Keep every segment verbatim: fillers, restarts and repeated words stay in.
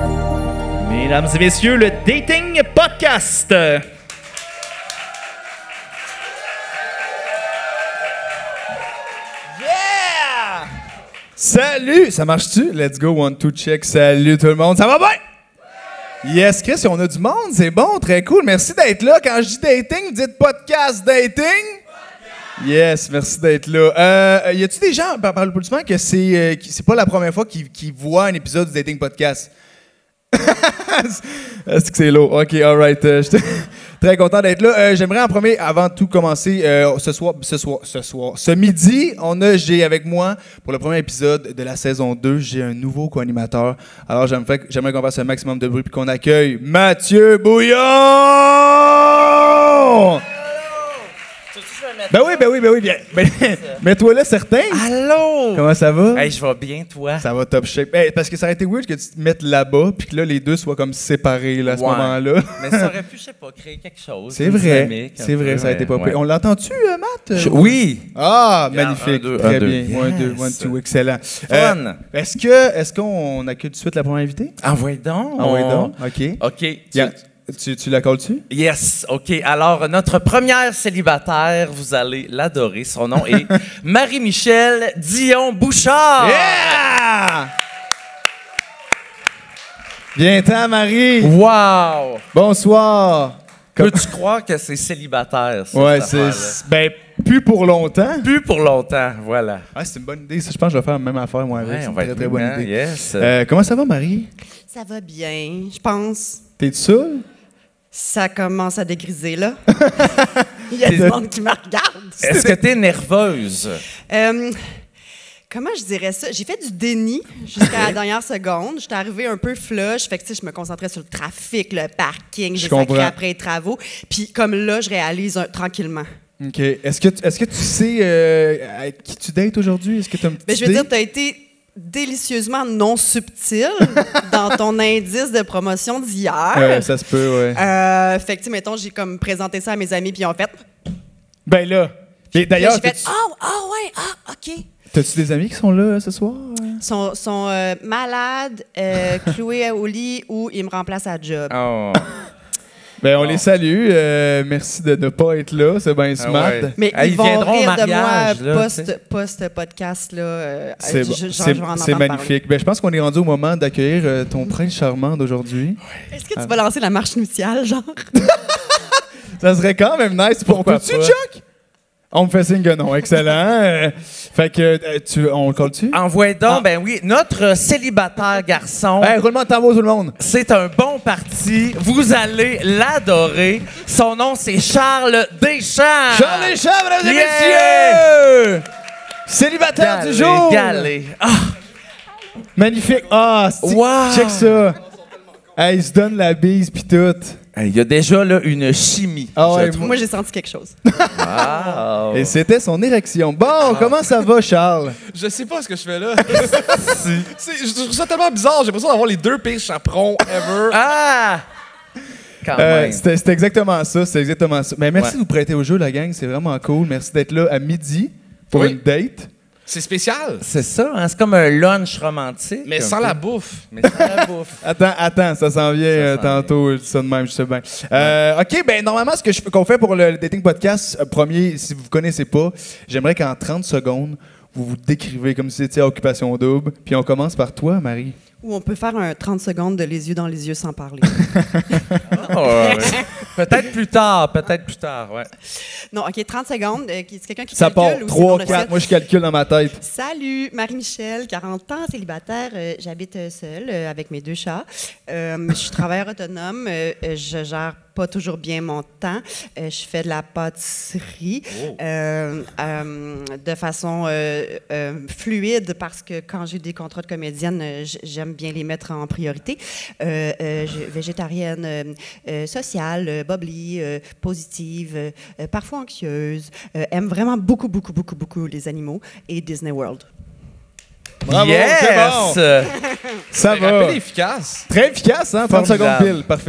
Mesdames et messieurs, le Dating Podcast. Yeah! Salut! Ça marche-tu? Let's go, one, two, check. Salut tout le monde, ça va bien? Yes, Chris, on a du monde, c'est bon, très cool. Merci d'être là. Quand je dis dating, vous dites podcast dating? Yes, merci d'être là. Euh, y a-tu des gens, par, par le plus souvent, que c'est euh, qui- c'est pas la première fois qu'ils qu'ils voient un épisode du Dating Podcast? Est-ce que c'est lourd? OK, all right. Euh, J'étais très content d'être là. Euh, J'aimerais en premier, avant de tout commencer, euh, ce soir, ce soir, ce soir, ce midi, on a, j'ai avec moi, pour le premier épisode de la saison deux, j'ai un nouveau co-animateur. Alors, j'aimerais j'aimerais qu'on fasse un maximum de bruit et qu'on accueille Mathieu Bouillon! Ben oui, ben oui, ben oui, bien. Ben, mets-toi là, certain. Allô? Comment ça va? Hey, je vais bien, toi? Ça va top shape. Hey, parce que ça aurait été weird que tu te mettes là-bas puis que là, les deux soient comme séparés là, à ce Ouais. moment-là. Mais ça aurait pu, je sais pas, créer quelque chose. C'est une vrai, dynamique un c'est vrai, peu, ça a été pas ouais. pire. On l'entend-tu, euh, Matt? Je- Oui! Ah, Regarde, magnifique, un, deux, très un, deux. bien. One, deux, Yes. one, two, excellent. Fun! est-ce que, est-ce qu'on accueille tout de suite la première invitée? Envoie donc! Ah oui, donc. OK. OK. Tu- Yeah. Tu, tu la colles-tu? Yes, OK. Alors, notre première célibataire, vous allez l'adorer. Son nom est Marie-Michel Dion-Bouchard! Yeah! Viens-t'en, Marie! Wow! Bonsoir! Comme- Peux-tu croire que c'est célibataire, ça? Ouais, cette c'est. affaire-là? Ben, plus pour longtemps. Plus pour longtemps, voilà. Ah, c'est une bonne idée. Ça, je pense que je vais faire la même affaire, moi, avec. Ouais, c'est on une va très, être très bonne bien, idée. yes. Euh, comment ça va, Marie? Ça va bien, je pense. T'es saoul? Ça commence à dégriser, là. Il y a T'es- du monde qui me regarde. Est-ce que t'es nerveuse? Euh, comment je dirais ça? J'ai fait du déni jusqu'à la dernière seconde. J'étais arrivée un peu flush. Fait que, tu sais, je me concentrais sur le trafic, le parking. J'ai comprends. sacré après les travaux. Puis comme là, je réalise un- tranquillement. OK. Est-ce que, tu- est-ce que tu sais euh, avec qui tu dates aujourd'hui? Est-ce que tu as une petite Mais je veux idée? dire, tu as été délicieusement non subtil dans ton indice de promotion d'hier. Ouais, ça se peut, ouais. Euh, fait que, tu sais, mettons, j'ai comme présenté ça à mes amis, puis ils ont fait. Ben là. Et Puis d'ailleurs, là, j'ai fait. t'as-tu Ah, ah, ouais, ah, OK. t'as-tu des amis qui sont là euh, ce soir? sont, sont euh, malades, euh, cloués au lit ou ils me remplacent à job. Oh. Ben, on Bon. les salue. Euh, merci de ne pas être là. C'est bien smart. ouais. Mais Ah, ils, ils vont viendront au rire de mariage, moi là, post, tu sais. post-podcast. Là, euh, C'est je- bon. je- genre, C'est- je vais en c'est entendre magnifique. Ben, je pense qu'on est rendu au moment d'accueillir euh, ton prince charmant d'aujourd'hui. parler. Est-ce que tu vas lancer la marche nuptiale, genre? Ça serait quand même nice. On Pourquoi peut-tu, pas? Chuck? On me fait signe que non. Excellent. Euh, fait que, euh, tu, on le colle-tu? Envoie donc, Ah. ben oui, notre célibataire garçon, Hey, roulement de tambour, tout le monde. c'est un bon parti. Vous allez l'adorer. Son nom, c'est Charles Deschamps. Charles Deschamps, mesdames et Yeah! messieurs! Célibataire Galé, du jour! galé. Ah, Magnifique. Ah, c'est- Wow! check ça. Hey, il se donne la bise pis tout. il y a déjà là une chimie. Ah je ouais, trouve. Moi, j'ai senti quelque chose. Wow. Et c'était son érection. Bon, comment ça va, Charles? Je sais pas ce que je fais là. C'est- je trouve ça tellement bizarre. J'ai l'impression d'avoir les deux pires chaperons ever. Ah! Quand Euh, même. C'était c'était exactement ça, c'est exactement ça. Mais merci Ouais. de vous prêter au jeu, la gang. C'est vraiment cool. Merci d'être là à midi pour Oui. une date. C'est spécial. C'est ça, hein? C'est comme un lunch romantique. Mais un sans peu. la bouffe. Mais sans la bouffe. Attends, attends, ça s'en vient euh, s'en tantôt, je dis ça de même, je sais bien. Euh, OK, ben normalement, ce que je- qu'on fait pour le, le Dating Podcast, euh, premier, si vous ne connaissez pas, j'aimerais qu'en trente secondes, vous vous décrivez comme si c'était à Occupation Double. Puis on commence par toi, Marie. Ou on peut faire un trente secondes de les yeux dans les yeux sans parler. Oh, ouais. Peut-être plus tard, peut-être plus tard, ouais. Non, OK, trente secondes. Euh, qui- c'est quelqu'un qui Ça part calcule ou c'est trois, dans le quatre. ciel? Moi, je calcule dans ma tête. Salut, Marie-Michel, quarante ans, célibataire. Euh, J'habite euh, seule euh, avec mes deux chats. Euh, je suis travailleur autonome. Euh, euh, je gère pas toujours bien mon temps. Euh, je fais de la pâtisserie euh, euh, de façon euh, euh, fluide parce que quand j'ai des contrats de comédienne, euh, j- j'aime bien les mettre en priorité. Euh, euh, je- végétarienne, euh, euh, sociale, euh, bubbly, euh, positive, euh, euh, parfois anxieuse. Euh, aime vraiment beaucoup, beaucoup, beaucoup, beaucoup les animaux et Disney World. Bravo, yes! c'est bon. Ça C'est va. rapide et efficace. Très efficace, hein? trente secondes Formidable. pile. Parfait.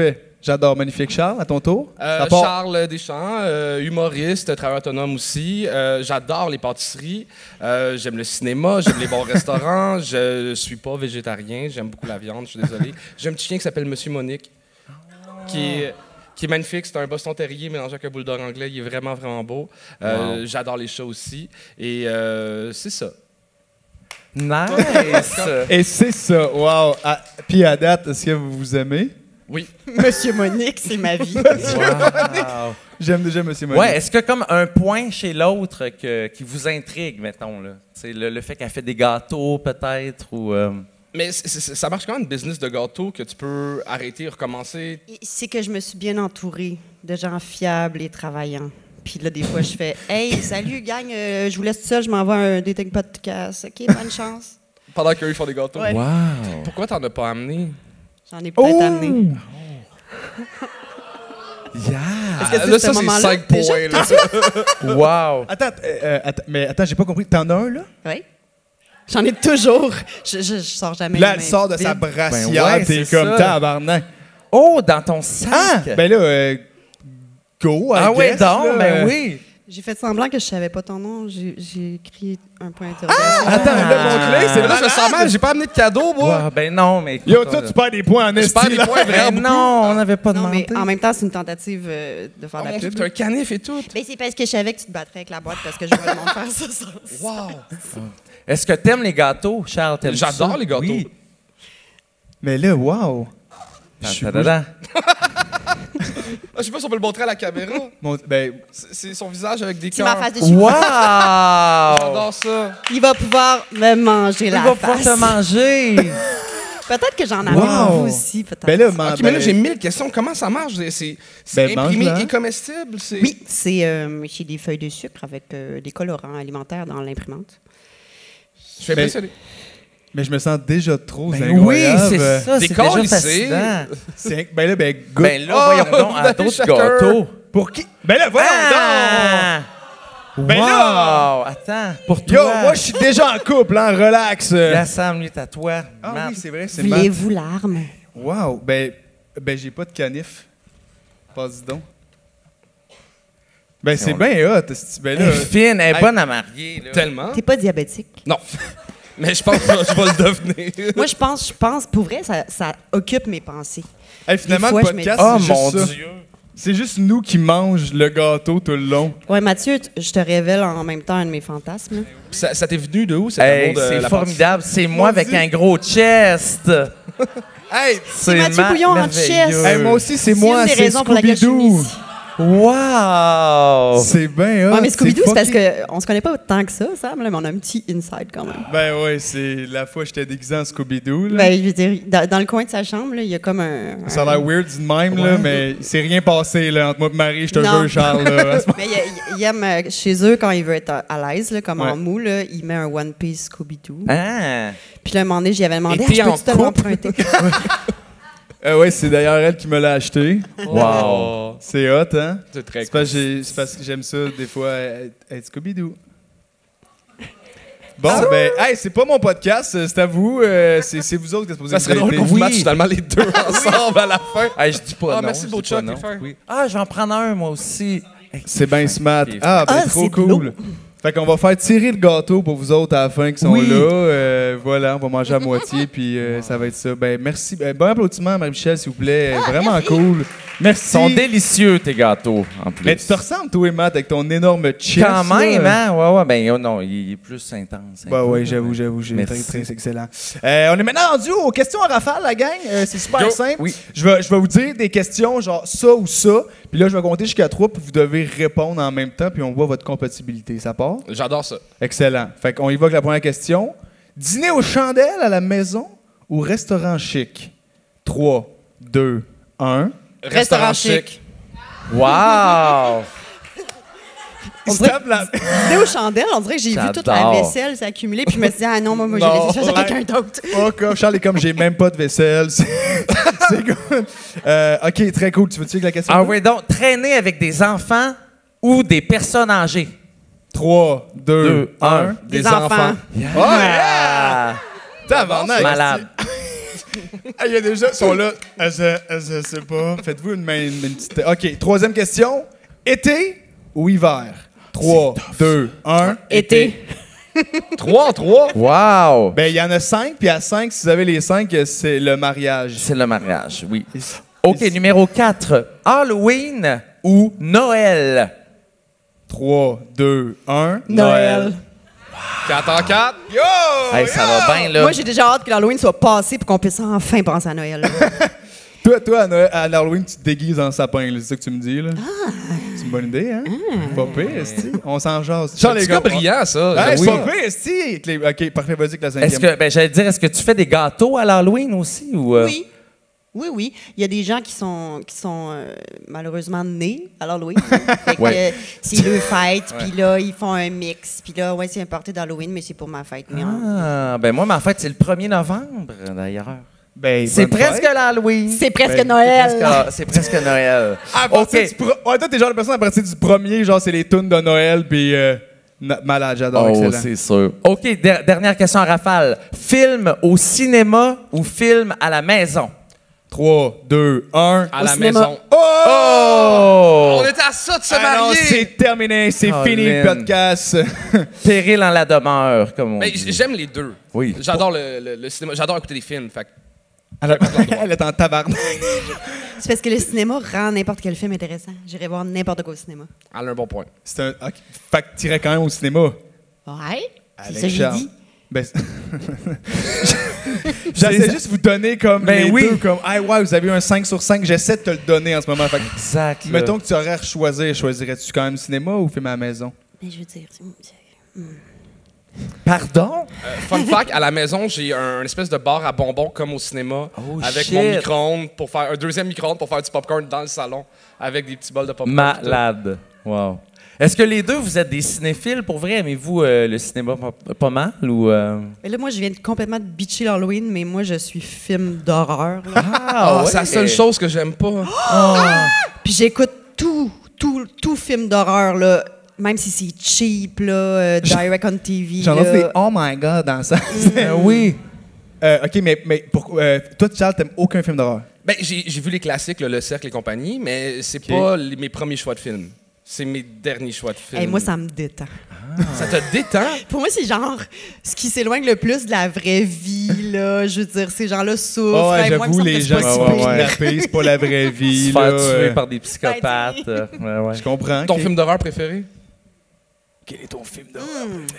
J'adore. Magnifique. Charles, à ton tour. Euh, À part- Charles Deschamps, euh, humoriste, travailleur autonome aussi. Euh, J'adore les pâtisseries. Euh, j'aime le cinéma, j'aime les bons restaurants. Je suis pas végétarien, j'aime beaucoup la viande, je suis désolé. J'ai un petit chien qui s'appelle Monsieur Monique, qui est, qui est magnifique. C'est un Boston Terrier mélangé avec un bulldog anglais. Il est vraiment, vraiment beau. Euh, Wow. J'adore les chats aussi. Et euh, c'est ça. Nice! Et c'est ça. Wow. Ah, puis à date, est-ce que vous vous aimez? Oui. Monsieur Monique, c'est ma vie. Wow. J'aime déjà Monsieur Monique. Ouais, est-ce que comme un point chez l'autre que, qui vous intrigue, mettons, là? C'est le, le fait qu'elle fait des gâteaux, peut-être, ou... euh, Mais c'est- c'est- ça marche quand même, business de gâteau, que tu peux arrêter et recommencer. Et c'est que je me suis bien entourée de gens fiables et travaillants. Puis là, des fois, je fais « Hey, salut, gang, euh, je vous laisse tout seul, je m'en vais à un dating podcast. OK, bonne chance. Pendant qu'eux, ils font des gâteaux. Ouais. Wow! Pourquoi t'en as pas amené? » J'en ai peut-être Oh! amené. Yeah! Est-ce que Ah, c'est là, ce ça, c'est moment-là, cinq déjà? points. Là. Wow! Attends, euh, euh, attends, mais attends, j'ai pas compris. T'en as un, là? Oui. J'en ai toujours. Je, je, je sors jamais. Puis là, les elle mains sort de sa vides. brassière. Ben ouais, T'es c'est comme ça. tabarnak. Oh, dans ton sac! Ah! Ben là, euh, go, I ah ouais, guess, donc, là. ben oui! J'ai fait semblant que je savais pas ton nom. J'ai j'ai écrit un point d'interrogation. Attends, Ah! là, montre-le, c'est Mais là, je me sens mal, j'ai pas amené de cadeau, moi. Wow, ben non, mais... Yo, écoute, toi, là. tu perds des points en Je esti. perds des là. points Ben vraiment beaucoup. non, on n'avait pas Non, demandé. mais en même temps, c'est une tentative euh, de faire Oh de la mon Dieu, pub. t'as un canif et tout. Ben, c'est parce que je savais que tu te battrais avec la boîte parce que je vois le monde faire ça. ça. Wow. Est-ce que t'aimes les gâteaux, Charles? T'aimes J'adore ça? les gâteaux. Oui. Mais là, wow. Je suis Ta-da-da. Ah, je sais pas si on peut le montrer à la caméra. Mon- ben, C'est c'est son visage avec des C'est ma cœurs. face de chou. Wow! J'adore ça. Il va pouvoir me manger Il la va pouvoir face. te manger! Peut-être que j'en amène Wow. vous aussi, peut-être. ben là, man, Ok, mais là, ben- j'ai mille questions. Comment ça marche? C'est- C'est c'est Ben, imprimé mange-la. et comestible? c'est- Oui, c'est euh, j'ai des feuilles de sucre avec euh, des colorants alimentaires dans l'imprimante. Je suis Ben, impressionné. mais je me sens déjà trop Ben oui, incroyable. c'est ça, c'est Décolle déjà ici. fascinant. C'est- Ben là, ben, goûte. Ben là, Oh, voyons donc, vous à avez d'autres chacun. gâteaux. Pour qui? Ben là, voyons Ah! Ben wow! là! Attends, pour donc! Yo, toi. moi, je suis déjà en couple, hein, relax. La Sam, lui, est à toi. Ah Matt. oui, c'est vrai, c'est Matt. Voulez-vous l'arme? Wow, ben, ben j'ai pas de canif. Passe donc. Ben, c'est on- bien hot. esti. Ben Elle là, est fine, elle est Hey. bonne à marier. Là. Tellement. T'es pas diabétique? Non. Mais je pense que je vais le devenir. Moi, je pense, je pense, pour vrai, ça, ça occupe mes pensées. hey, finalement, Des fois, le je me podcast, Oh c'est mon juste ça. Dieu! C'est juste nous qui mange le gâteau tout le long. Ouais, Mathieu, t- je te révèle en même temps un de mes fantasmes. Ça, ça t'est venu de où, cet Hey, amour de c'est la formidable. C'est moi avec Dieu. un gros chest. Hey, C'est Mathieu ma- Bouillon en merveilleux. chest. hey, moi aussi, c'est C'est moi, une des c'est raisons pour laquelle je suis Scooby-Doo. ici. Wow! C'est bien hot. Ouais, mais Scooby-Doo, c'est parce fucké. qu'on se connaît pas autant que ça, Sam, là, mais on a un petit inside quand même. Ben ouais, c'est la fois que j'étais déguisé en Scooby-Doo. là. Ben, je veux dire, dans, dans le coin de sa chambre, là, il y a comme un. Ça a un- l'air weird du même, là, mais il s'est rien passé là, entre moi et Marie, je te Non. jure, Charles. Là, à ce moment- Mais il, il aime, euh, chez eux, quand il veut être à, à l'aise, là, comme Ouais. en mou, là, il met un One Piece Scooby-Doo. Ah! Puis là, un moment donné, j'y avais demandé, Et ah, t'es je en peux-tu te couple? l'emprunter? Euh, ouais, c'est d'ailleurs elle qui me l'a acheté. Wow! C'est hot, hein? C'est très C'est parce, que j'ai- c'est parce que j'aime ça, des fois, être, être Scooby-Doo. Bon, ben, hey, c'est pas mon podcast, euh, c'est à vous. euh, c'est c'est vous autres qui êtes supposés Ça serait vous drôle aider. qu'on vous Oui. matche finalement les deux ensemble à la fin. Hey, je dis pas Ah, non. merci, je beau dis pas Chuck, non. t'es fin. Oui. Ah, je vais en prendre un, moi aussi. C'est bien smart. Ah, ben, Ah, trop c'est cool. lourd. Fait qu'on va faire tirer le gâteau pour vous autres à la fin qui sont Oui. là. Euh, voilà, on va manger à moitié, puis euh, ça va être ça. Ben, merci. Ben, bon applaudissement, Marie-Michel, s'il vous plaît. Vraiment cool. Merci. Ils sont délicieux, tes gâteaux, en plus. Mais tu te ressembles, toi et Matt, avec ton énorme chest. Quand même, là. hein? Ouais, ouais, ben oh, non, il est plus intense. un Bah peu, oui, j'avoue, mais- j'avoue, j'ai très, Merci. très excellent. Euh, on est maintenant rendu aux questions à rafale, la gang. Euh, c'est super Go. simple. Oui. Je vais, je vais vous dire des questions, genre ça ou ça. Puis là, je vais compter jusqu'à trois, puis vous devez répondre en même temps, puis on voit votre compatibilité. Ça part? J'adore ça. Excellent. Fait qu'on y va avec la première question. Dîner aux chandelles à la maison ou restaurant chic? trois, deux, un. Restaurant chic. Wow! Il se dirait- tape la- Dîner aux chandelles, on dirait que j'ai vu toute la J'adore. vaisselle s'accumuler, puis je me suis dit, ah non, moi, moi j'ai Non. laissé ça à quelqu'un d'autre. Oh, comme Charles est comme j'ai même pas de vaisselle. C'est c'est good. Euh, ok, très cool. Tu veux-tu avec la question? Ah oui, donc, traîner avec des enfants ou des personnes âgées? trois, deux, Deux, un. un. Des, enfants. Oh, yeah! Tabarnak, Malade. Ah, il y a des gens qui sont là. Ah, je, ah, je sais pas. Faites-vous une, main, une petite. OK, troisième question. Été ou hiver? trois, deux, un. Été. trois en trois? Wow! Ben, il y en a cinq, puis à cinq, si vous avez les cinq, c'est le mariage. C'est le mariage, oui. OK, numéro quatre. Halloween ou Noël? trois, deux, un. Noël. quatre en quatre. Yo! Hey, ça va bien, là. Moi, j'ai déjà hâte que l'Halloween soit passé pour qu'on puisse enfin penser à Noël. là. Toi, toi à, Noël, à Halloween, tu te déguises en sapin, là, c'est ça que tu me dis, là? Ah! C'est une bonne idée, hein? Pas pire, esti. On s'en jase. C'est Charles, un les petit gars gars, brillant, ça. Hey, j'aime c'est ça. pas pire, esti. Avec les- OK, parfait, vas-y avec la cinquième. Est-ce que, ben, j'allais dire, est-ce que tu fais des gâteaux à l'Halloween aussi? Ou, euh? Oui. Oui, oui. Il y a des gens qui sont, qui sont euh, malheureusement nés à l'Halloween. Fait que, Ouais. euh, c'est leur fête, puis là, ils font un mix. Puis là, ouais, c'est un party d'Halloween, mais c'est pour ma fête. Mais on- Ah, ben moi, ma fête, c'est le premier novembre, d'ailleurs. Ben, C'est bonne presque fête. l'Halloween. C'est presque Ben, Noël. C'est presque- C'est presque Noël. À partir OK. du pro- Ouais, toi, t'es genre la personne à partir du premier, genre, c'est les tunes de Noël, puis euh, na- malade, j'adore, Oh, excellent. c'est sûr. OK, der- dernière question à rafale. Film au cinéma ou film à la maison? trois, deux, un. À Au la cinéma. maison. Oh! On était à ça de se Ah non, marier. c'est terminé, c'est Colin. fini le podcast. Péril en la demeure, comme on Mais dit. j- j'aime les deux. Oui. J'adore le, le- le cinéma. J'adore écouter des films. Fait que Elle, elle est en tabarnak. C'est parce que le cinéma rend n'importe quel film intéressant. J'irai voir n'importe quoi au cinéma. elle a un bon point. C'est un. ok. Fait que t'irais quand même au cinéma. Ouais. C'est Avec ça que j'ai Charles. dit. Ben, c'est- J'essaie juste de vous donner comme Ben les oui. deux, comme hey, ouais, vous avez eu un cinq sur cinq, j'essaie de te le donner en ce moment. Fait que, Exact. là. mettons que tu aurais à choisir, choisirais-tu quand même cinéma ou film à la maison? Mais je veux dire, c'est- Pardon? Euh, fun fact, à la maison, j'ai un, une espèce de bar à bonbons comme au cinéma. Oh, avec shit. mon micro-ondes pour faire un deuxième micro-ondes pour faire du popcorn dans le salon avec des petits bols de popcorn. Malade. Wow. Est-ce que les deux, vous êtes des cinéphiles? Pour vrai, aimez-vous euh, le cinéma pas, pas mal? Ou, euh? Mais là, moi, je viens de complètement de bitcher l'Halloween, mais moi, je suis film d'horreur. là. Ah, c'est la seule chose que j'aime pas. Puis j'écoute tout, tout, tout film d'horreur, là. Même si c'est cheap, là, euh, direct on T V. J'en là. ai fait oh my god dans ça. Euh, oui. Euh, ok, mais, mais pour, euh, toi, Charles, t'aimes aucun film d'horreur? Ben, j'ai j'ai vu les classiques, là, Le Cercle et compagnie, mais c'est Ok. pas les- mes premiers choix de films. C'est mes derniers choix de films. Hey, moi, ça me détend. Ça te détend? Pour moi, c'est genre ce qui s'éloigne le plus de la vraie vie, là. Je veux dire, ces gens-là souffrent. Oh, ouais, Hey, moi, il me j'avoue, semble les que c'est gens pas qui si sont pire. kidnappés, c'est pas la vraie vie. Se faire là, tuer euh, par des psychopathes. euh, ouais, ouais. Je comprends. Ton ok. film d'horreur préféré? Quel est ton film d'horreur?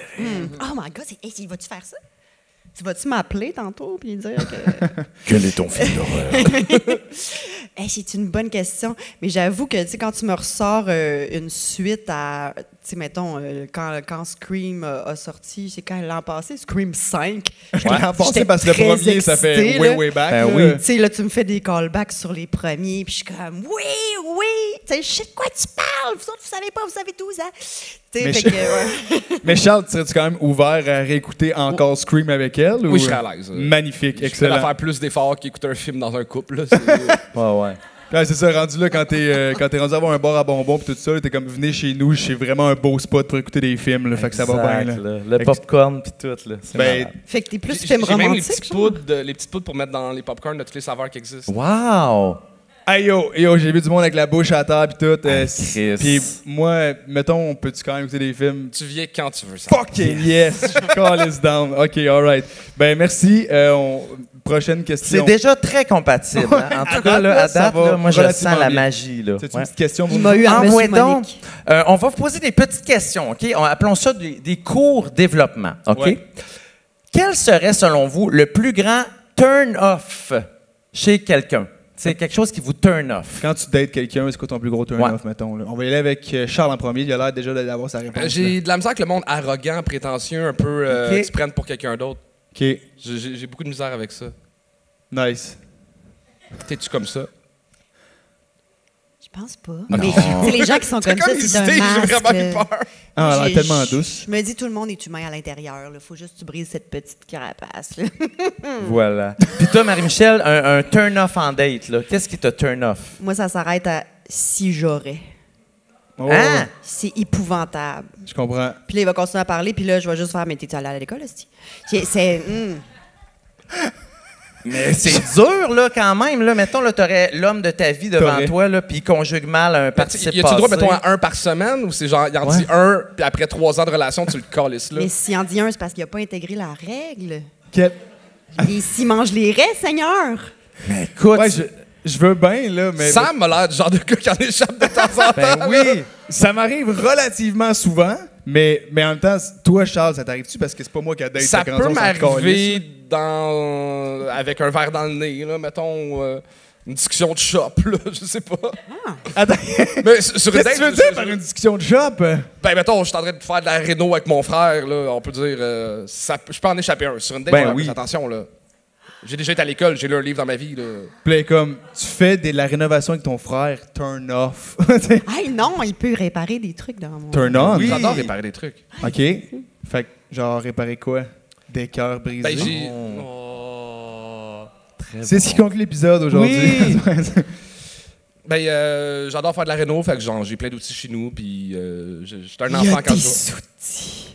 Oh my God, c'est- hey, vas-tu faire ça? Tu vas-tu m'appeler tantôt puis dire que... Quel est ton film d'horreur? Hey, c'est une bonne question. Mais j'avoue que, tu sais, quand tu me ressors euh, une suite à, tu sais, mettons, euh, quand, quand Scream a, a sorti, c'est quand l'an passé, Scream cinq. L'an passé, J'étais parce que le très premier, ça fait excitée, way, là. way back. Ben là. oui. Tu sais, là, tu me fais des callbacks sur les premiers, puis je suis comme, oui, oui, tu sais, je sais de quoi tu parles, vous autres, vous savez pas, vous avez douze ans. Tu sais, Mais fait je- que, ouais. Mais Charles, serais-tu quand même ouvert à réécouter encore Scream avec elle? Ou... Oui, je serais à l'aise. Magnifique, Je peux excellent. faire plus d'efforts qu'écouter un film dans un couple. Là, c'est- Ouais, ouais. Ouais, c'est ça, rendu là, quand t'es euh, quand t'es rendu à avoir un bar à bonbons pis tout ça, là, t'es comme, venez chez nous, c'est vraiment un beau spot pour écouter des films, là, fait que ça va bien, là. Exact, là. Le popcorn puis tout, là. C'est Ben, malade. Fait que t'es plus J'ai film j'ai même les romantique, petites, genre? poudres de- les petites poudres pour mettre dans les popcorns de toutes les saveurs qui existent. Wow! Hey yo, yo, j'ai vu du monde avec la bouche à terre pis tout. euh, Ah, c- Chris. Pis moi, mettons, peux-tu quand même écouter des films? Tu viens quand tu veux ça. Fucking yes! Call this down. OK, alright. Ben merci. Euh, on- Prochaine C'est question. déjà très compatible. hein. En tout À cas, date, là, là, à ça date, va là, moi, je relativement sens la bien. magie. Là. C'est une Ouais. petite question. Il m'a eu à Envoie Monsieur donc. Monique. Euh, on va vous poser des petites questions, OK? On, appelons ça des, des cours développement, OK? Ouais. Quel serait, selon vous, le plus grand turn-off chez quelqu'un? C'est quelque chose qui vous turn off. Quand tu dates quelqu'un, c'est quoi ton plus gros turn-off, Ouais. mettons? Là? On va y aller avec euh, Charles en premier. Il a l'air déjà d'avoir sa réponse. Euh, J'ai de la misère avec le monde arrogant, prétentieux, un peu euh, Ok. qui se prennent pour quelqu'un d'autre. OK, J'ai- J'ai j'ai beaucoup de misère avec ça. nice. T'es-tu comme ça? Je pense pas. Mais tu sais, les gens qui sont comme ça, comme c'est un hésité, j'ai masque. vraiment eu là. peur. Ah, elle a J'ai- l'air tellement je- douce. Je me dis, tout le monde est humain à l'intérieur. Il faut juste que tu brises cette petite carapace. là. Voilà. Puis toi, Marie-Michel, un, un turn-off en date, là. Qu'est-ce qui te turn off? Moi, ça s'arrête à si j'aurais. Oh, Hein? C'est épouvantable. Je comprends. Puis là, il va continuer à parler, puis là, je vais juste faire, mais t'es allé à l'école, aussi? C'est. c'est, hum. Mais c'est dur, là, quand même. Là. Mettons, là, t'aurais l'homme de ta vie devant T'aurais. toi, là, puis il conjugue mal un participe Y a-tu le droit, passé. mettons, à un par semaine ou c'est genre, il en Ouais. dit un, puis après trois ans de relation, tu le calisses là? Mais s'il en dit un, c'est parce qu'il n'a pas intégré la règle. Quel- Et s'il mange les restes, Seigneur! Mais écoute, Ouais, je, je veux bien, là, mais. Sam a l'air du genre de gars qui en échappe de temps en temps. Ben oui! Ça m'arrive relativement souvent, mais, mais en même temps, toi, Charles, ça t'arrive-tu parce que c'est pas moi qui a date Ça ta peut grande zone, on s'en m'arriver calisse. dans... avec un verre dans le nez, là, mettons, euh, une discussion de shop, là, je sais pas. Attends, Mais sur sur une qu'est-ce que tu veux date, dire je- par je- une discussion de shop? Ben, mettons, je suis en train de faire de la réno avec mon frère, là, on peut dire, euh, ça, peut- je peux en échapper un. Sur une date, Ben ouais, oui. attention, là. J'ai déjà été à l'école, j'ai lu un livre dans ma vie, là. Puis là, comme, tu fais de la rénovation avec ton frère, turn off. Hey, non, il peut réparer des trucs dans mon... turn on? Oui. J'adore réparer des trucs. OK. Fait que, genre, réparer quoi? Des cœurs brisés? Ben, j'ai... Oh. Oh. C'est ce qui conclut l'épisode aujourd'hui. Ben, euh, j'adore faire de la réno, fait que genre, j'ai plein d'outils chez nous, puis euh, je je suis un Il y enfant a quand des je outils.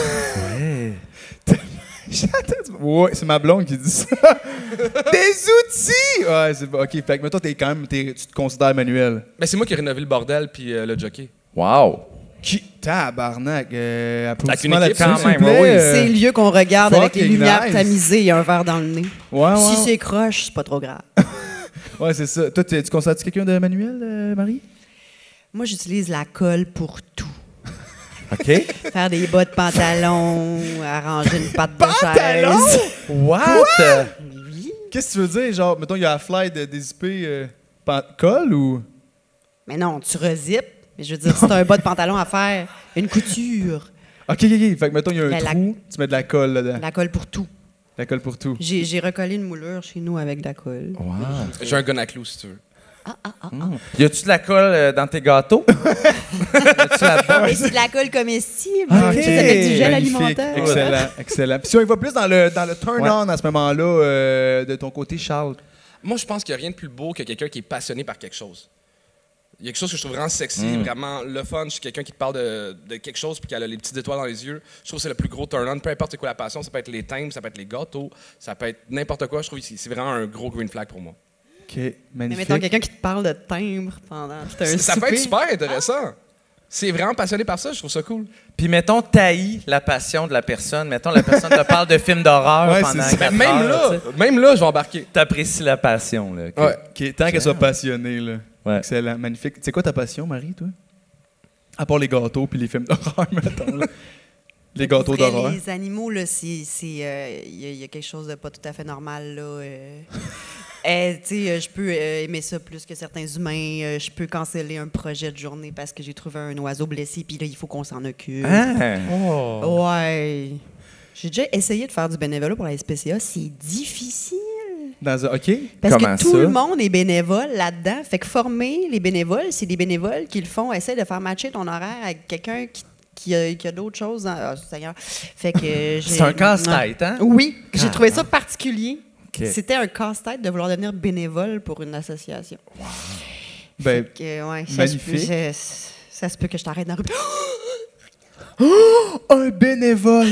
Ouais, c'est ma blonde qui dit ça. Des outils! Ouais, c'est bon. OK, fait que, mettons, t'es quand même, t'es- tu te considères manuel. Ben, c'est moi qui ai rénové le bordel, puis euh, le jockey. wow. Qui? Tabarnak. Euh, Avec applaudissements une équipe, là-dessus, quand s'il vous même, plaît. oui. Euh, C'est le lieu qu'on regarde avec les fucking lumières nice. tamisées et un verre dans le nez. Ouais, ouais. Si c'est croche, c'est pas trop grave. Ouais, c'est ça. Toi, tu tu considères-tu quelqu'un de manuel, euh, Marie? Moi, j'utilise la colle pour tout. OK. Faire des bas de pantalon, arranger une patte de Pantalon? chaise. What? Oui. Qu'est-ce que tu veux dire? Genre, mettons, il y a la fly de dézipper euh, pan- colle ou. Mais non, tu rezippes. Mais je veux dire, si t'as un bas de pantalon à faire, une couture, Ok, ok, ok. Fait que, mettons, il y a un La- la- trou, tu mets de la colle là-dedans. la colle pour tout. La colle pour tout. J'ai j'ai recollé une moulure chez nous avec de la colle. Wow. J'ai un gun à clous, si tu veux. Y a-tu de la colle euh, dans tes gâteaux? Y a-tu là-dedans? Mais c'est de la colle comestible. Ah, Tu ok. sais, avec du gel Magnifique. alimentaire. Excellent, excellent. Puis si on y va plus dans le, dans le turn-on Ouais. à ce moment-là, euh, de ton côté, Charles. Moi, je pense qu'il n'y a rien de plus beau que quelqu'un qui est passionné par quelque chose. Il y a quelque chose que je trouve vraiment sexy, Mm. vraiment le fun. Je suis quelqu'un qui te parle de, de quelque chose puis qui a les petites étoiles dans les yeux. Je trouve que c'est le plus gros turn-on. Peu importe c'est quoi la passion, ça peut être les thèmes, ça peut être les gâteaux, ça peut être n'importe quoi. Je trouve que c'est c'est vraiment un gros green flag pour moi. OK, Mais magnifique. mettons quelqu'un qui te parle de timbre pendant tout un Ça peut souper. être super intéressant. C'est vraiment passionné par ça, je trouve ça cool. Puis mettons, taillis la passion de la personne. Mettons, la personne te parle de films d'horreur Ouais, pendant c'est ça. quatre Ben, même heures, là, tu sais. même là, je vais embarquer. T'apprécies la passion, là. OK. Ouais. OK, tant qu'elle soit passionnée, là. Ouais. Excellent, magnifique. C'est quoi ta passion, Marie, toi? À part les gâteaux puis les films d'horreur, mettons. Là. Les gâteaux Pour vrai, d'horreur. Les animaux, là, c'est, c'est, euh, il y, a- il y a quelque chose de pas tout à fait normal, là. euh. Eh, tu sais, euh, je peux euh, aimer ça plus que certains humains. euh, je peux canceller un projet de journée parce que j'ai trouvé un oiseau blessé, puis là, il faut qu'on s'en occupe. Ah. Ouais. J'ai déjà essayé de faire du bénévolat pour la S P C A. C'est difficile. Dans un... OK. Parce Comment que tout ça? le monde est bénévole là-dedans. Fait que former les bénévoles, c'est des bénévoles qui le font. Essaie de faire matcher ton horaire avec quelqu'un qui, qui a, qui a d'autres choses. en- Ah, Seigneur. Fait que j'ai- C'est un casse-tête, hein? Oui, j'ai Ah, trouvé ça ah. particulier. OK. C'était un casse-tête de vouloir devenir bénévole pour une association. Ben, Que, ouais, ça se magnifique. peut- je- ça se peut que je t'arrête dans la rue. un bénévole!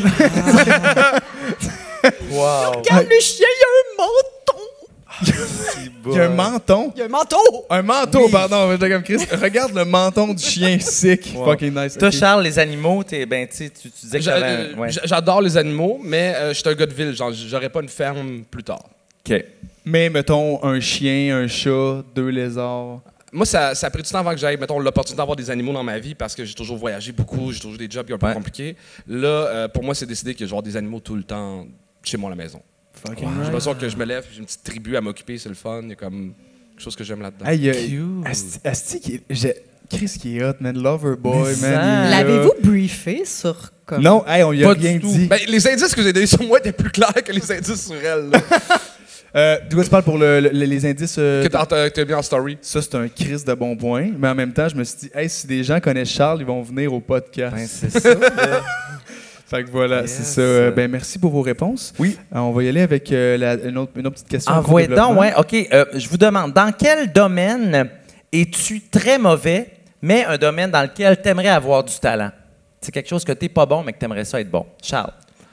Wow. Regarde le chien, il y a un menton! Il y a un menton. Il y a un manteau! Un manteau, pardon. J'étais comme Chris. Regarde le menton du chien sick. Wow. Fucking nice. Toi, OK. Charles, les animaux, t'es, ben, tu sais, tu tu disais que J'a- t'avais... euh, Ouais. j'a- J'adore les animaux, mais euh, je suis un gars de ville. Genre, j'aurais pas une ferme plus tard. OK. Mais mettons un chien, un chat, deux lézards. Moi, ça, ça a pris du temps avant que j'aille, mettons, l'opportunité d'avoir des animaux dans ma vie parce que j'ai toujours voyagé beaucoup, j'ai toujours des jobs qui sont un peu Ouais. compliqués. Là, euh, pour moi, c'est décidé que je vais avoir des animaux tout le temps chez moi à la maison. Fucking J'ai nice. l'impression que je me lève, j'ai une petite tribu à m'occuper, c'est le fun. Il y a comme quelque chose que j'aime là-dedans. Hey, euh, Cute. Asti, Asti qui est- j'ai- Chris qui est hot, man. Lover boy, Mais man. ça. il est là. L'avez-vous briefé sur comme. Non, hey, on lui a Pas rien du tout. dit. Ben, les indices que j'ai donnés sur moi étaient plus clairs que les indices sur elle. là. Euh, de quoi tu parles pour le- le- les indices? euh, que t'as que t'as mis en story. Ça, c'est un Chris de bon point. Mais en même temps, je me suis dit, hey, si des gens connaissent Charles, ils vont venir au podcast. Ben, c'est ça. là. Fait que voilà, Yes. c'est ça. Euh, ben, merci pour vos réponses. Oui. Euh, on va y aller avec euh, la- une, autre, une autre petite question. en cours Envoyez de donc, développement. ouais. OK, euh, je vous demande, dans quel domaine es-tu très mauvais, mais un domaine dans lequel tu aimerais avoir du talent? C'est quelque chose que tu n'es pas bon, mais que tu aimerais ça être bon. Charles.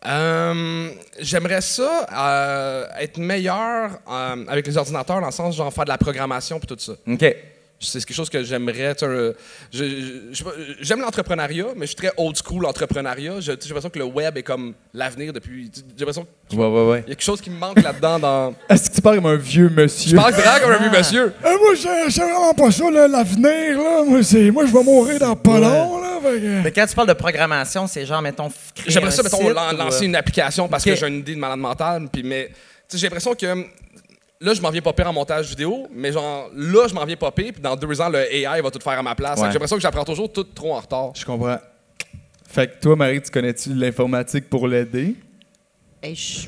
Euh, J'aimerais ça euh, être meilleur euh, avec les ordinateurs dans le sens genre faire de la programmation puis tout ça. OK. C'est quelque chose que j'aimerais. tu sais, euh, je- je- je sais pas, J'aime l'entrepreneuriat, mais je suis très old school entrepreneuriat. Je- tu sais, J'ai l'impression que le web est comme l'avenir depuis. tu sais, J'ai l'impression qu'il Ouais, ouais, ouais. y a quelque chose qui me manque là-dedans. Dans... Est-ce que tu parles comme un vieux monsieur? Je parle vraiment comme un vieux monsieur. Euh, moi, je sais vraiment pas ça, là, l'avenir, là. Moi, c'est, moi, je vais mourir dans pas long, là. fait que- Mais quand tu parles de programmation, c'est genre, mettons, créer J'aimerais un ça, mettons, site lan- ou, lancer euh, une application parce Ok. que j'ai une idée de malade mental. Puis, mais tu sais, j'ai l'impression que là, je m'en viens pas pire en montage vidéo, mais genre là, je m'en viens pas pire. Puis dans deux ans, le A I va tout faire à ma place. Fait que Ouais. J'ai l'impression que j'apprends toujours tout trop en retard. Je comprends. Fait que toi, Marie, tu connais-tu l'informatique pour l'aider? Et je...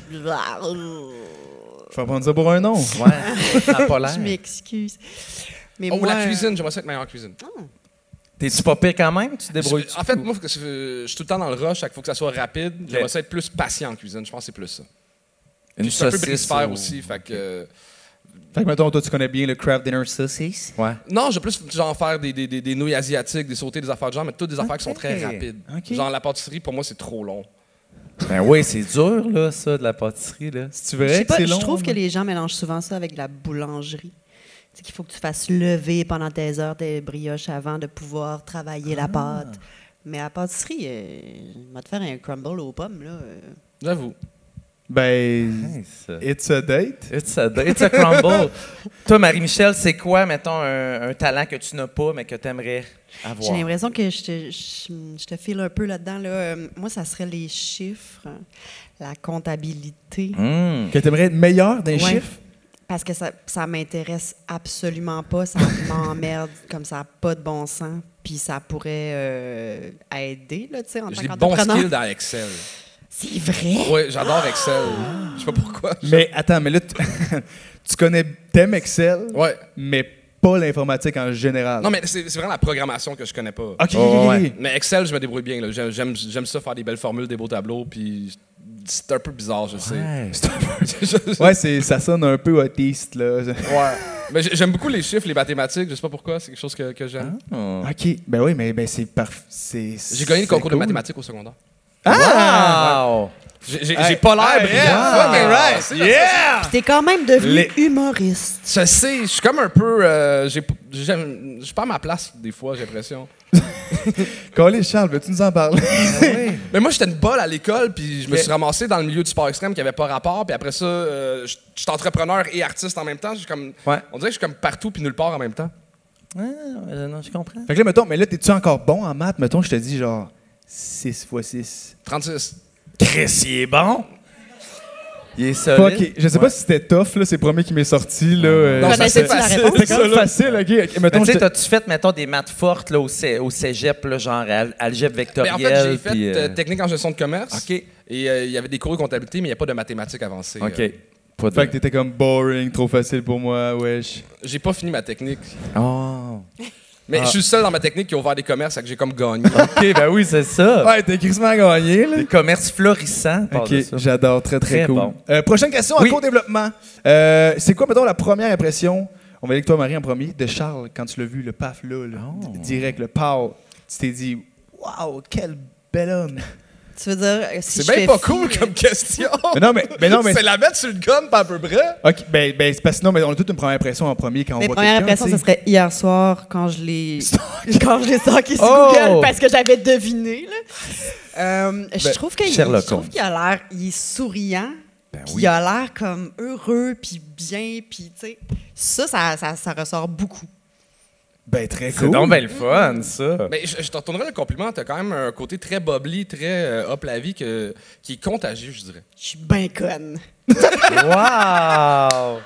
Je vais prendre ça pour un nom. Ouais, ça a pas l'air. Je m'excuse. Mais Oh, moi, la cuisine, j'aimerais ça être meilleur en cuisine. T'es-tu pas pire quand même? Tu te débrouilles? Je- En fait, moi, faut que- je suis tout le temps dans le rush, il faut que ça soit rapide. J'aimerais ça être plus patient en cuisine. Je pense que c'est plus ça. Une Je suis un peu saucisse brisphère au- aussi, fait que... euh, Fait que, mettons, toi, tu connais bien le craft dinner saucisse? Ouais. Non, je vais plus genre faire des, des, des, des nouilles asiatiques, des sautés, des affaires de genre, mais toutes des affaires qui sont très rapides. Ok. Genre la pâtisserie, pour moi, c'est trop long. Ben oui, c'est dur, là, ça, de la pâtisserie, là. Si tu je, sais verrais que pas, c'est je long. trouve que là. les gens mélangent souvent ça avec la boulangerie. C'est qu'il faut que tu fasses lever pendant tes heures de brioche avant de pouvoir travailler la pâte. Mais à la pâtisserie, euh, on va te faire un crumble aux pommes, là. euh. J'avoue. Ben, Nice. it's a date. It's a, it's a crumble. Toi, Marie-Michel, c'est quoi, mettons, un, un talent que tu n'as pas, mais que tu aimerais avoir? J'ai l'impression que je te, je, je te file un peu là-dedans. Là. Euh, Moi, ça serait les chiffres, la comptabilité. Hum. Que t'aimerais être meilleur d'un Ouais. chiffre? Parce que ça, ça m'intéresse absolument pas. Ça m'emmerde comme ça n'a pas de bon sens. Puis ça pourrait euh, aider, là, tu sais, en J'ai tant des bons qu'entrepreneur. skills dans Excel. C'est vrai? Oui, j'adore Excel. Je sais pas pourquoi. Mais attends, mais là, tu, tu connais, t'aimes Excel, Ouais. mais pas l'informatique en général. Non, mais c'est c'est vraiment la programmation que je connais pas. OK, Oh, ok, ok. ouais. Mais Excel, je me débrouille bien. là. J'aime- J'aime j'aime ça faire des belles formules, des beaux tableaux, puis c'est un peu bizarre, je sais. Ouais. C'est un peu- Ouais, c'est, ça sonne un peu autiste, là. Ouais. Mais j'ai- j'aime beaucoup les chiffres, les mathématiques. Je sais pas pourquoi, c'est quelque chose que, que j'aime. Oh. OK, ben oui, mais ben c'est parfait. J'ai gagné le concours de mathématiques au secondaire. Wow! J'ai j'ai- Hey, j'ai pas l'air hey, brillant. wow. Fucking right. C'est- Yeah! Puis t'es quand même devenu Les- humoriste. Je sais, je suis comme un peu. euh, j'ai- j'aime- Je suis pas à ma place, des fois, j'ai l'impression. Colin Charles, veux-tu nous en parler? Mais moi, j'étais une bolle à l'école, puis je me Ok. suis ramassé dans le milieu du sport extrême qui avait pas rapport. Puis après ça, euh, je je suis entrepreneur et artiste en même temps. Je suis comme, Ouais. On dirait que je suis comme partout puis nulle part en même temps. Ah, euh, non, je comprends. Fait que là, mettons, mais là, t'es-tu encore bon en maths? Mettons, je te dis genre six fois six. trente-six. Chris, il est bon. Il est solide. Fuck, je sais pas si c'était tough, là, c'est le premier qui m'est sorti, là. euh, Non, ça, Connaissais-tu c'est la facile. réponse? C'était quand même facile, OK. ok, Mais mettons, tu sais, je te- t'as-tu fait, mettons, des maths fortes là, au, cé- au cégep, là, genre al- algèbre Mais vectorielle? en fait, j'ai fait puis, euh, euh, technique en gestion de commerce. OK. Et euh, il y avait des cours de comptabilité, mais il n'y a pas de mathématiques avancées. OK. Euh, Pas de... Fait que t'étais comme boring, trop facile pour moi, wesh. J'ai pas fini ma technique. Oh. Mais Ah. je suis le seul dans ma technique qui a ouvert des commerces, fait que j'ai comme gagné. OK, ben oui, c'est ça. Ouais, t'es crissement gagné, là. Des commerces florissants. par OK, de ça. j'adore, très très, Très cool. bon. Euh, prochaine question Oui. en co-développement. Euh, c'est quoi, mettons, la première impression, on va aller avec toi, Marie, en premier, de Charles, quand tu l'as vu, le paf là, là, Oh. d- direct, le pow. Tu t'es dit, waouh, quel bel homme. Tu veux dire, euh, si C'est je bien fais pas fi, cool euh, comme question. Mais non, mais, mais non, mais. C'est la mettre sur le gun, pas à peu près. OK, ben, ben c'est parce que non, mais on a toute une première impression en premier quand on Mes voit premières quelqu'un, impressions, tu ce sais. serait hier soir quand je l'ai quand je l'ai stalké sur Oh! Google parce que j'avais deviné. Là. Euh, je Ben, trouve qu'il Sherlock je trouve Holmes. qu'il a l'air, il est souriant, Ben puis oui. il a l'air comme heureux, puis bien, puis tu sais, ça, ça, ça, ça ressort beaucoup. Ben, très C'est cool. donc bien le fun, ça. Mais je, je te retournerai le compliment. T'as quand même un côté très bubbly, très euh, up la vie, que, qui est contagieux, je dirais. Je suis bien conne. Wow!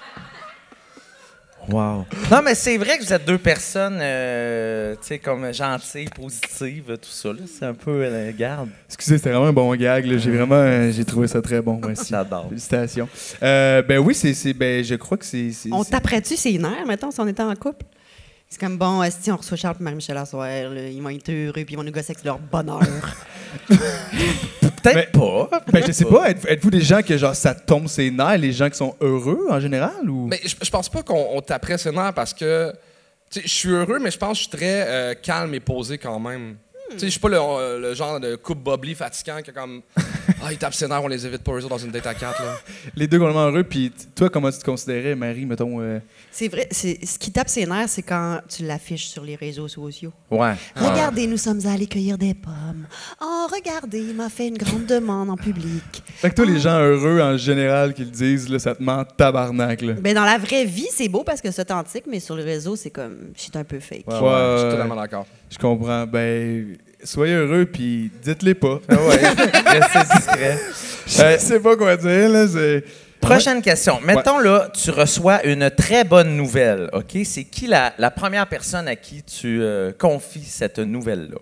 Wow. Non, mais c'est vrai que vous êtes deux personnes, euh, tu sais, comme gentilles, positives, tout ça. là. C'est un peu, euh, garde. Excusez, c'était vraiment un bon gag. là. J'ai vraiment euh, j'ai trouvé ça très bon. Merci. J'adore. Félicitations. Euh, ben oui, c'est, c'est- ben, je crois que c'est. c'est- On c'est- taperait-tu ses nerfs, mettons, si on était en couple? C'est comme, bon, si on reçoit Charles et Marie-Michel à soir, là, ils vont être heureux, puis ils vont nous gosser avec leur bonheur. Peut-être Mais- pas. Ben, je sais pas, êtes- êtes-vous des gens que genre ça tombe ses nerfs, les gens qui sont heureux en général ou Mais je, je pense pas qu'on on taperait ses nerfs parce que tu sais, je suis heureux, mais je pense que je suis très euh, calme et posé quand même. Tu sais, je suis pas le, euh, le genre de couple bubbly fatigant qui a comme Ah, ils tapent ses nerfs, on les évite pas eux autres dans une date à quatre. Là. Les deux complètement heureux. Puis t- toi, comment tu te considérais, Marie, mettons... euh, C'est vrai, c'est, ce qui tape ses nerfs, c'est quand tu l'affiches sur les réseaux sociaux. Ouais. Regardez, nous sommes allés cueillir des pommes. Oh, regardez, il m'a fait une grande demande en public. Fait que toi, les gens heureux, en général, qui le disent, là, ça te ment tabarnak, là. Ben, dans la vraie vie, c'est beau parce que c'est authentique, mais sur le réseau, c'est comme, c'est un peu fake. Ouais, Ouais, ouais, je suis ouais. totalement d'accord. Je comprends. Ben, soyez heureux, puis dites-les pas. Ah ouais. Restez discret. Je sais pas quoi dire, là. C'est... Prochaine question. Mettons, là, tu reçois une très bonne nouvelle, OK? C'est qui la, la première personne à qui tu euh, confies cette nouvelle-là?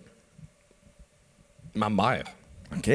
Ma mère. OK.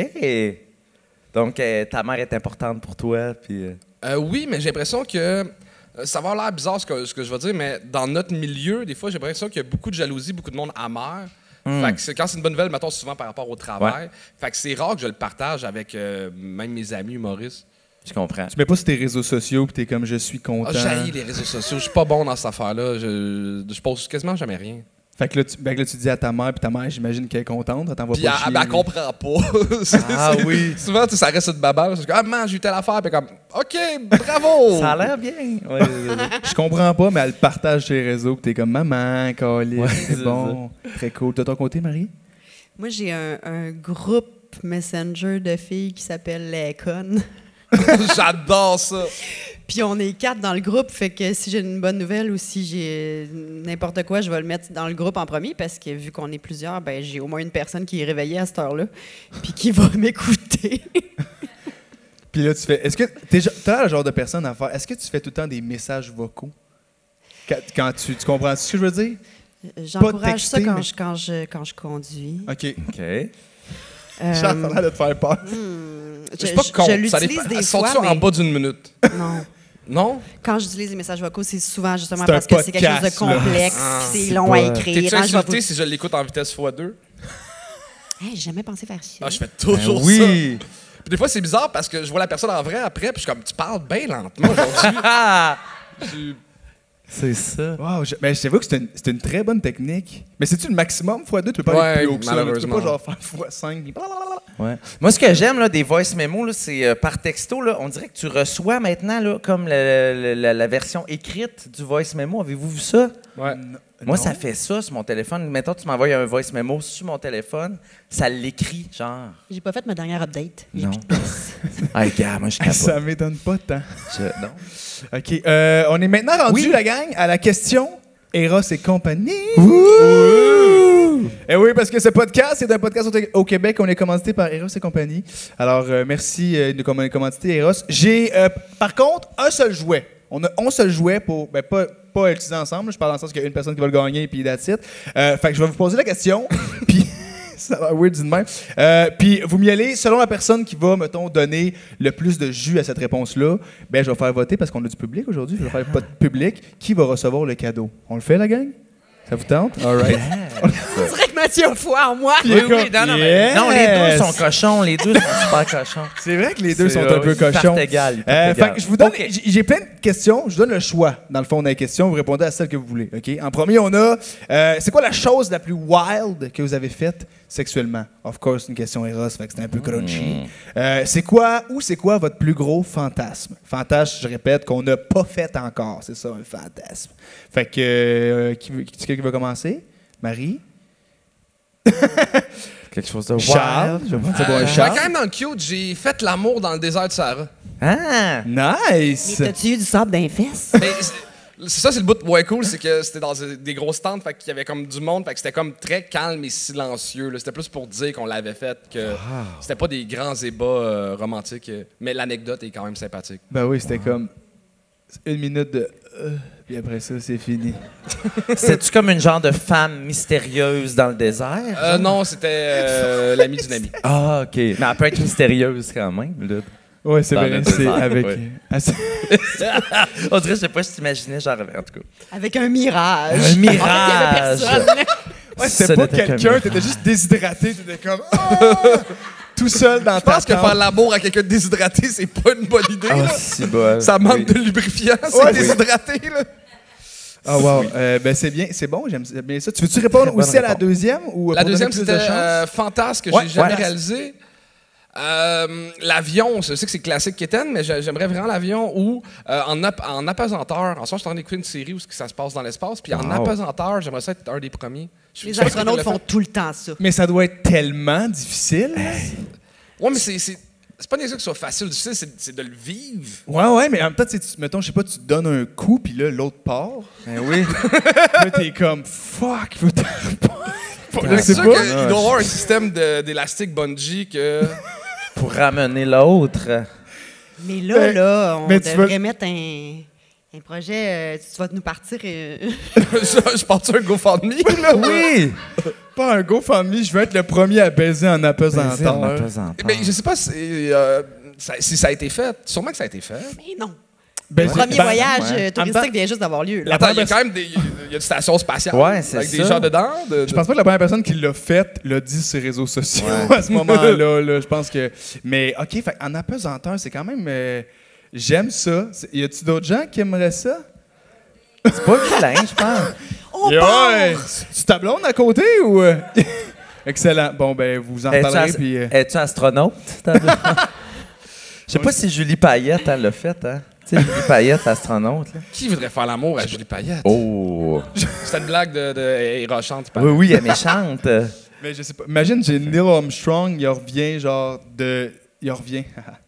Donc, euh, ta mère est importante pour toi, puis... euh, Euh, oui, mais j'ai l'impression que. euh, Ça va avoir l'air bizarre ce que, ce que je vais dire, mais dans notre milieu, des fois, j'ai l'impression qu'il y a beaucoup de jalousie, beaucoup de monde amer. Fait que c'est- quand c'est une bonne nouvelle, mettons souvent par rapport au travail. Fait que c'est rare que je le partage avec euh, même mes amis humoristes. Je comprends. Tu mets pas sur tes réseaux sociaux, puis t'es comme, je suis content. Ah, j'haïs les réseaux sociaux. Je suis pas bon dans cette affaire-là. Je, je poste quasiment jamais rien. Fait que là, tu, ben, que là, tu dis à ta mère, puis ta mère, j'imagine qu'elle est contente, elle t'envoie Puis pas elle, chier. elle, elle comprend pas. C'est- Ah c'est- oui. Souvent, tu sais, ça reste une babale. C'est comme, ah, man, j'ai eu telle affaire. Puis comme, OK, bravo. Ça a l'air bien. Ouais, ouais, ouais. Je comprends pas, mais elle le partage sur les réseaux, puis t'es comme, maman, câlisse, Ouais, c'est c'est bon. Très cool. De ton côté, Marie? Moi, j'ai un, un groupe Messenger de filles qui s'appelle Les Connes. J'adore ça. Puis on est quatre dans le groupe, fait que si j'ai une bonne nouvelle ou si j'ai n'importe quoi, je vais le mettre dans le groupe en premier parce que vu qu'on est plusieurs, ben j'ai au moins une personne qui est réveillée à cette heure-là puis qui va m'écouter. Puis là, tu fais. Est-ce que t'es t'as le genre de personne à faire? Est-ce que tu fais tout le temps des messages vocaux? Quand, quand tu, tu comprends ce que je veux dire? J'encourage ça texter, quand, mais- je, quand, je, quand je conduis. OK. OK. Euh, Charles, ça a l'air de te faire peur. Je je suis pas je- contre. je Ça l'utilise dépend. des Elles fois, sont-tu mais en bas d'une minute? non. Non? Quand j'utilise les messages vocaux, c'est souvent justement C'est un parce que c'est quelque chose de podcast, là. complexe, Ah, puis c'est c'est long pas- à écrire. T'es-tu Ah, je vais insulté vous- si je l'écoute en vitesse fois deux? Hey, j'ai jamais pensé faire ça. Ah, je fais toujours Ben oui. ça. Puis des fois, c'est bizarre parce que je vois la personne en vrai après, puis je suis comme, tu parles bien lentement aujourd'hui. Ah! Tu- C'est ça. Wow, je, ben, je t'avoue que c'est une, c'est une très bonne technique. Mais c'est-tu le maximum fois deux? Tu peux pas Ouais, aller plus haut que ça. là. Tu peux malheureusement. pas genre faire fois cinq. Ouais. Moi, ce que j'aime là, des voice memos, là, c'est euh, par texto, là, on dirait que tu reçois maintenant là, comme la, la- la- la version écrite du voice memo. Avez-vous vu ça? Ouais. Moi, ça fait ça sur mon téléphone. Mettons, tu m'envoies un voice memo sur mon téléphone, ça l'écrit, genre. J'ai pas fait ma dernière update. J'ai Non. plus de place. Ah, gars, moi, je capote. Ça m'étonne pas tant. Je- non. OK. euh, on est maintenant rendu, Oui. la gang, à la question Eros et compagnie. Et oui, parce que ce podcast, c'est un podcast au, au Québec. On est commandité par Eros et compagnie. Alors, euh, merci euh, de commander commandité, Eros. J'ai, euh, par contre, un seul jouet. On a un seul jouet pour, ben, pas, pas utiliser ensemble. Je parle dans le sens qu'il y a une personne qui va le gagner, puis that's it. Euh, fait que je vais vous poser la question, puis... Ça va weird dit de même. Euh, Puis vous m'y allez, selon la personne qui va, mettons, donner le plus de jus à cette réponse-là, ben je vais faire voter parce qu'on a du public aujourd'hui. Je vais faire pas de public. Qui va recevoir le cadeau? On le fait, la gang? Ça vous tente? All right. On dirait que Mathieu a foi en moi. Oui, oui, non, non, mais- Yes! non, les deux sont cochons. Les deux sont super cochons. C'est vrai que les deux C'est, sont euh, un peu ils partent cochons. égales, ils partent Euh, égales. fait que je vous donne, OK. j'ai j'ai plein de questions. Je vous donne le choix, dans le fond, des questions. Vous répondez à celle que vous voulez. OK? En premier, on a euh, c'est quoi la chose la plus wild que vous avez faite sexuellement? Of course, une question Eros, fait que c'est un peu crunchy. Euh, c'est quoi ou c'est quoi votre plus gros fantasme? Fantasme, je répète, qu'on n'a pas fait encore. C'est ça, un fantasme. Fait que, euh, qui, veut- qui, qui veut commencer? Marie? Quelque chose de Charles? wild. Je vais prendre ça pour Euh, un je vais Charles. quand même dans le cute, j'ai fait l'amour dans le désert de Sahara. Ah! Nice! Mais t'as-tu eu du sable d'un fesse? Mais c'est- c'est ça, c'est le bout de ouais cool, c'est que c'était dans des grosses tentes, fait qu'il y avait comme du monde, fait que c'était comme très calme et silencieux. là. C'était plus pour dire qu'on l'avait fait, que c'était pas des grands ébats euh, romantiques. euh, Mais l'anecdote est quand même sympathique. Ben oui, c'était comme une minute de... euh, puis après ça, c'est fini. C'est-tu comme une genre de femme mystérieuse dans le désert? Euh, non, c'était euh, l'ami d'une amie. Ah, OK. Mais elle peut être mystérieuse quand même, là. Ouais, c'est Dans vrai, le c'est désert, avec... ouais. Ah, c'est- On dirait, je sais pas si t'imaginais, genre, en tout cas. Avec un mirage. Un mirage. En fait, il y avait personne. Ouais, Ça c'était pas n'était qu'un quelqu'un, mirage. t'étais juste déshydraté, t'étais comme... Ah! Tout seul dans Je ta pense que tente. faire l'amour à quelqu'un de déshydraté, c'est pas une bonne idée. Ah, là. si bon. Ça manque Oui. de lubrifiant, c'est Ouais, déshydraté. Là. Ah wow, Euh, ben c'est bien, c'est bon, j'aime bien ça. Tu veux-tu répondre Très bonne aussi à la réponse. deuxième ou La pour donner deuxième, plus c'était de chance? euh, Fantasme que Ouais, j'ai jamais ouais. réalisé. Euh, l'avion, je sais que c'est classique Kitten, mais j'ai- j'aimerais vraiment l'avion où, euh, en, ap- en apesanteur, en soi, je suis en train d'écouter une série où ça se passe dans l'espace, puis en Wow. apesanteur, j'aimerais ça être un des premiers. Je- Les je sais pas si astronautes quelqu'un l'a font tout le temps ça. Mais ça doit être tellement difficile. fait. Ouais, mais c'est, c'est, c'est pas nécessaire que ce soit facile, difficile, c'est, c'est de le vivre. Ouais, ouais, mais en même temps, tu sais, tu- mettons, je sais pas, tu te donnes un coup, puis là, l'autre part. Ben oui. Là, t'es comme, fuck, faut t'en Là, c'est c'est sûr pas. qu'il doit y avoir un système de- d'élastique bungee que. Pour ramener l'autre. Mais là, Ben, là, on mais tu devrait vas- mettre un, un projet. euh, tu vas nous partir. euh, je, je porte un GoFundMe, là. Oui! Pas un GoFundMe, je veux être le premier à baiser en Baiser en apesanteur. apesanteur. Mais je sais pas si, euh, ça, si ça a été fait. Sûrement que ça a été fait. Mais non. Ben, Le premier ben, voyage ouais. euh, touristique vient juste d'avoir lieu. là. Attends, il y a quand même des, il y a une station spatiale Ouais, c'est avec des ça. gens dedans. de- de- Je pense pas que la première personne qui l'a fait l'a dit sur ses réseaux sociaux Ouais. à ce moment-là. Là, je pense que. Mais OK, fait, en apesanteur, c'est quand même. euh, J'aime ça. C'est- Y a-tu d'autres gens qui aimeraient ça? C'est pas vilain, je pense. On Yeah, part! ouais. Tu ta blonde à côté ou. euh? Excellent. Bon, ben, vous en Es-tu parlerez. as- Puis, euh, es-tu astronaute? Je sais pas si Julie Payette, elle l'a fait, hein? Tu sais, Julie Payette, astronaute, là. Qui voudrait faire l'amour à Julie Payette? Oh! C'était une blague de, de elle est rochante. Oui, oui, elle est méchante. mais je sais pas. Imagine, j'ai Neil Armstrong, il revient genre de. Il revient.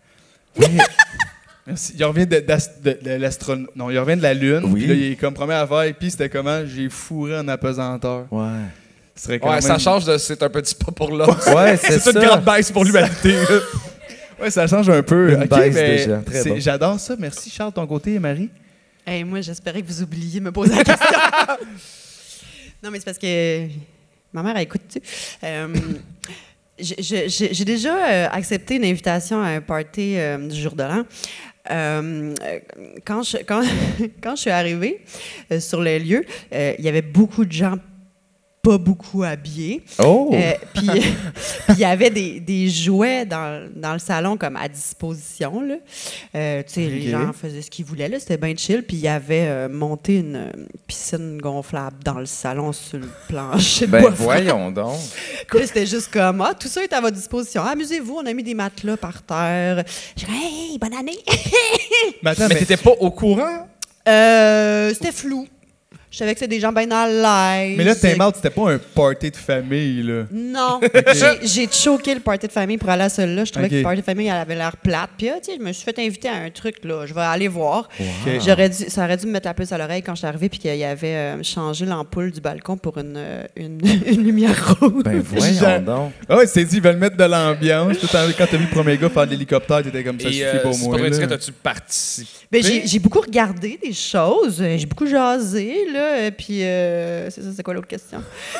Merci. Il revient de, d'ast- de- de l'astronaute. Non, il revient de la Lune. Oui. Puis là, il est comme première affaire. Puis c'était comment? J'ai fourré en apesanteur. Ouais. Ce serait quand Ouais, même... ça change de c'est un petit pas pour l'autre. Ouais, c'est C'est ça. une grande baisse pour l'humanité. là. Ouais, ça change un peu. Une Ok, baisse mais déjà. Très c'est- bon. J'adore ça. Merci, Charles, ton côté, Marie. Hey, moi, j'espérais que vous oubliez de me poser la question. Non, mais c'est parce que ma mère, elle écoute-tu? Euh, je- je- J'ai j'ai déjà euh, accepté une invitation à un party euh, du jour de l'an. Euh, euh, quand, je, quand, quand je suis arrivée euh, sur le lieu, euh, il y avait beaucoup de gens pas beaucoup habillés. Oh! Euh, Puis puis il y avait des, des jouets dans, dans le salon comme à disposition. Là. Euh, tu sais, les Ok. gens faisaient ce qu'ils voulaient. là, C'était bien chill. Puis il y avait euh, monté une euh, piscine gonflable dans le salon sur le plancher de Ben bois franc. voyons donc. Puis là, c'était juste comme, ah, tout ça est à votre disposition. Amusez-vous, on a mis des matelas par terre. J'ai dit, hey, bonne année! Mais attends, Mais mais, t'étais pas au courant? Euh, c'était flou. Je savais que c'était des gens bien à l'aise. mais là, t'es mal, c'était pas un party de famille, là. Non. J'ai- J'ai choqué le party de famille pour aller à celui-là. Je trouvais Ok. que le party de famille elle avait l'air plate. Puis, ah, tu sais, je me suis fait inviter à un truc, là. Je vais aller voir. Ok. J'aurais dû, ça aurait dû me mettre la puce à l'oreille quand je suis arrivée puis qu'il y avait euh, changé l'ampoule du balcon pour une, euh, une, une lumière rouge. Ben voyons J'ai- donc. Ah ouais, tu t'es dit, ils veulent mettre de l'ambiance. Tout en- Quand t'as vu le premier gars faire de l'hélicoptère, t'étais comme ça, Et suffit euh, pour c'est moi. pas vrai, là. t'as-tu participé? Ben, j'ai j'ai beaucoup regardé des choses. euh, J'ai beaucoup jasé, là. et Puis, euh, c'est ça, c'est quoi l'autre question?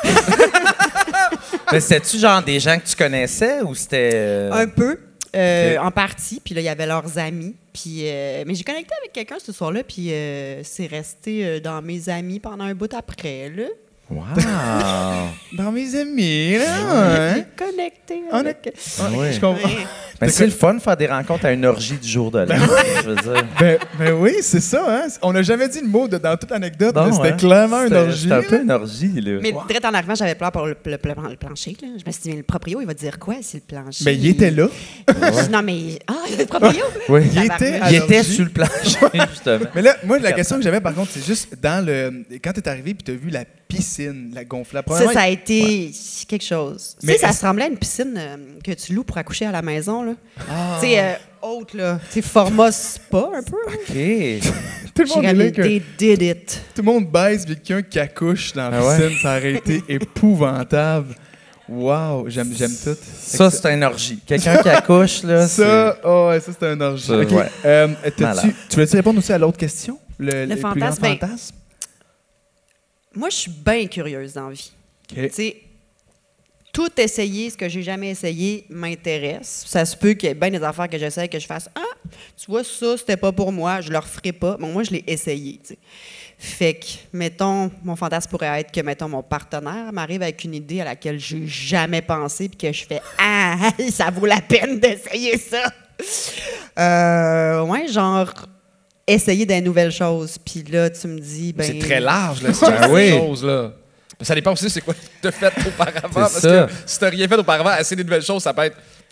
Mais c'était-tu genre des gens que tu connaissais ou c'était. euh, Un peu, euh, Ok. en partie. Puis là, il y avait leurs amis. Puis, euh, mais j'ai connecté avec quelqu'un ce soir-là, puis euh, c'est resté euh, dans mes amis pendant un bout après, là. Wow! Dans mes amis, là. J'ai Hein? connecté On avec... Oui. Je comprends. Ouais. Ben, c'est le fun de faire des rencontres à une orgie du jour de l'an. Je veux dire. Ben, ben oui, c'est ça, hein. On n'a jamais dit le mot de- dans toute l'anecdote, mais Non, c'était hein? clairement une C'était- orgie. C'était un peu là. une orgie, là. Mais direct en arrivant, j'avais peur pour le, le- le- le plancher, là. Je me suis dit, mais le proprio, il va dire quoi, c'est le plancher? Mais il était là. Je dis, non, mais... Ah, le proprio? Oui. Il Tabarnak. était à Il était l'orgie. sur le plancher, justement. Mais là, moi, la question que j'avais, par contre, c'est juste dans le. Quand t'es arrivé puis t'as vu la piscine, la gonflable. Ça, Premièrement, ça a été quelque chose. Mais tu sais, ça est-ce- ressemblait à une piscine euh, que tu loues pour accoucher à la maison, là. Tu sais, euh, haute, là. Tu sais, format spa, un peu. OK. tout le J'ai monde est là que- they did it. tout le monde baise puis quelqu'un qui accouche dans la Ah ouais? piscine, ça aurait été épouvantable. Wow, j'aime, j'aime tout. Ça, c'est une orgie. Quelqu'un qui accouche, là. Ça, oh, ouais, ça c'est un orgie. Ça, Ok, ouais. euh, t'as-tu- Malade. tu voulais-tu répondre aussi à l'autre question? Le, les plus grands fantasme, ben, fantasmes? Moi, je suis bien curieuse dans la vie. Ok. Tu sais, tout essayer, ce que j'ai jamais essayé, m'intéresse. Ça se peut qu'il y ait bien des affaires que j'essaie que je fasse. Ah, tu vois, ça, c'était pas pour moi, je le referai pas. Bon, moi, je l'ai essayé, tu sais. Fait que, mettons, mon fantasme pourrait être que, mettons, mon partenaire m'arrive avec une idée à laquelle j'ai jamais pensé, puis que je fais Ah, ça vaut la peine d'essayer ça. Euh, ouais, genre, essayer des nouvelles choses. Puis là, tu me dis, ben. C'est très large, là, ces Ben oui. choses-là. Ça dépend aussi c'est quoi que tu as fait auparavant. Parce ça. que si tu n'as rien fait auparavant, essayer des nouvelles choses, ça peut être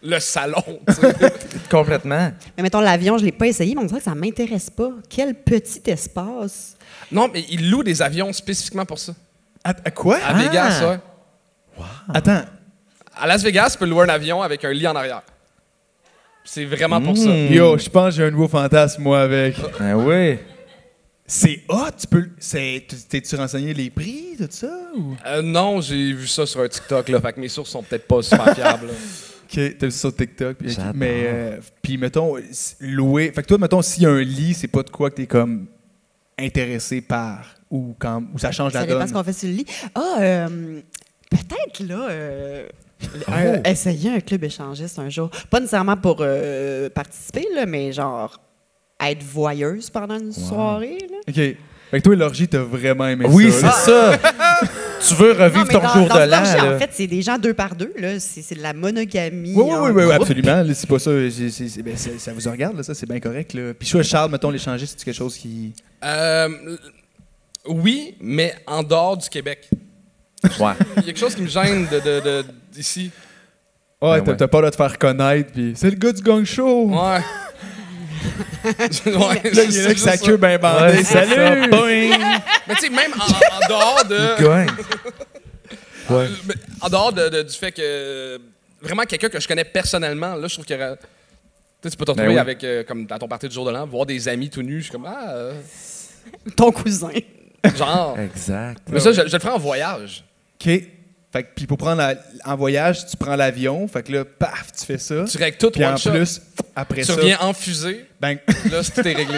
le salon. Tu sais. Complètement. Mais mettons, l'avion, je l'ai pas essayé, mais on dirait que ça m'intéresse pas. Quel petit espace. Non, mais ils louent des avions spécifiquement pour ça. À, à quoi? À Vegas, Ah. ouais. Attends. À Las Vegas, tu peux louer un avion avec un lit en arrière. C'est vraiment pour ça. Mm. Yo, je pense que j'ai un nouveau fantasme, moi, avec. Ah oui. C'est hot, tu peux. C'est, t'es-tu renseigné les prix, tout ça? Ou? Euh, non, j'ai vu ça sur un TikTok, là. Fait que mes sources sont peut-être pas super fiables. là. Ok, t'as vu ça sur TikTok. Puis, J'adore. mais, euh, puis mettons, s- louer. Fait que toi, mettons, s'il y a un lit, c'est pas de quoi que t'es comme intéressé par. Ou, quand, ou ça change Ça la dépend donne. ce qu'on fait sur le lit. Ah, euh, peut-être, là, euh, un- essayer un club échangiste un jour. Pas nécessairement pour euh, participer, là, mais genre être voyeuse pendant une soirée. Là. Ok. Fait que toi, l'orgie, t'as vraiment aimé Oui, ça. c'est là. ça. Tu veux revivre Non, mais ton dans, jour dans de ce l'an. marché, là. en fait, c'est des gens deux par deux. Là. C'est, c'est de la monogamie. Oui, oui, en oui, oui, groupe. absolument. Là, c'est pas ça. c'est- c'est- c'est- ben, c'est- ça vous regarde, là, ça, c'est bien correct. Là. Puis, toi, Charles, mettons, l'échanger, c'est quelque chose qui. Euh, oui, mais en dehors du Québec. Ouais. Il y a quelque chose qui me gêne de, de- de- d'ici. Ouais, Ben t'as, ouais. t'as peur de te faire connaître, puis c'est le gars du gang show. Ouais. ouais, Là, il est là avec sa queue bien bandée. Ouais, c'est Salut! ça. Boing. Mais tu sais, même en, en dehors de. Gagne. Euh, mais En dehors de- de- du fait que. Vraiment, quelqu'un que je connais personnellement, là, je trouve qu'il y aurait. Tu sais, tu peux te retrouver Ben oui. avec, euh, comme dans ton party du jour de l'an, voir des amis tout nus. Je suis comme, ah, euh, Ton cousin. genre. Exact. Mais ça, je, je le ferai en voyage. OK. Fait que, puis pour prendre la- en voyage, tu prends l'avion. Fait que là, paf, tu fais ça. Tu règles tout Puis en one shot. plus, après Tu ça, reviens en fusée. ben, Là, tout est réglé.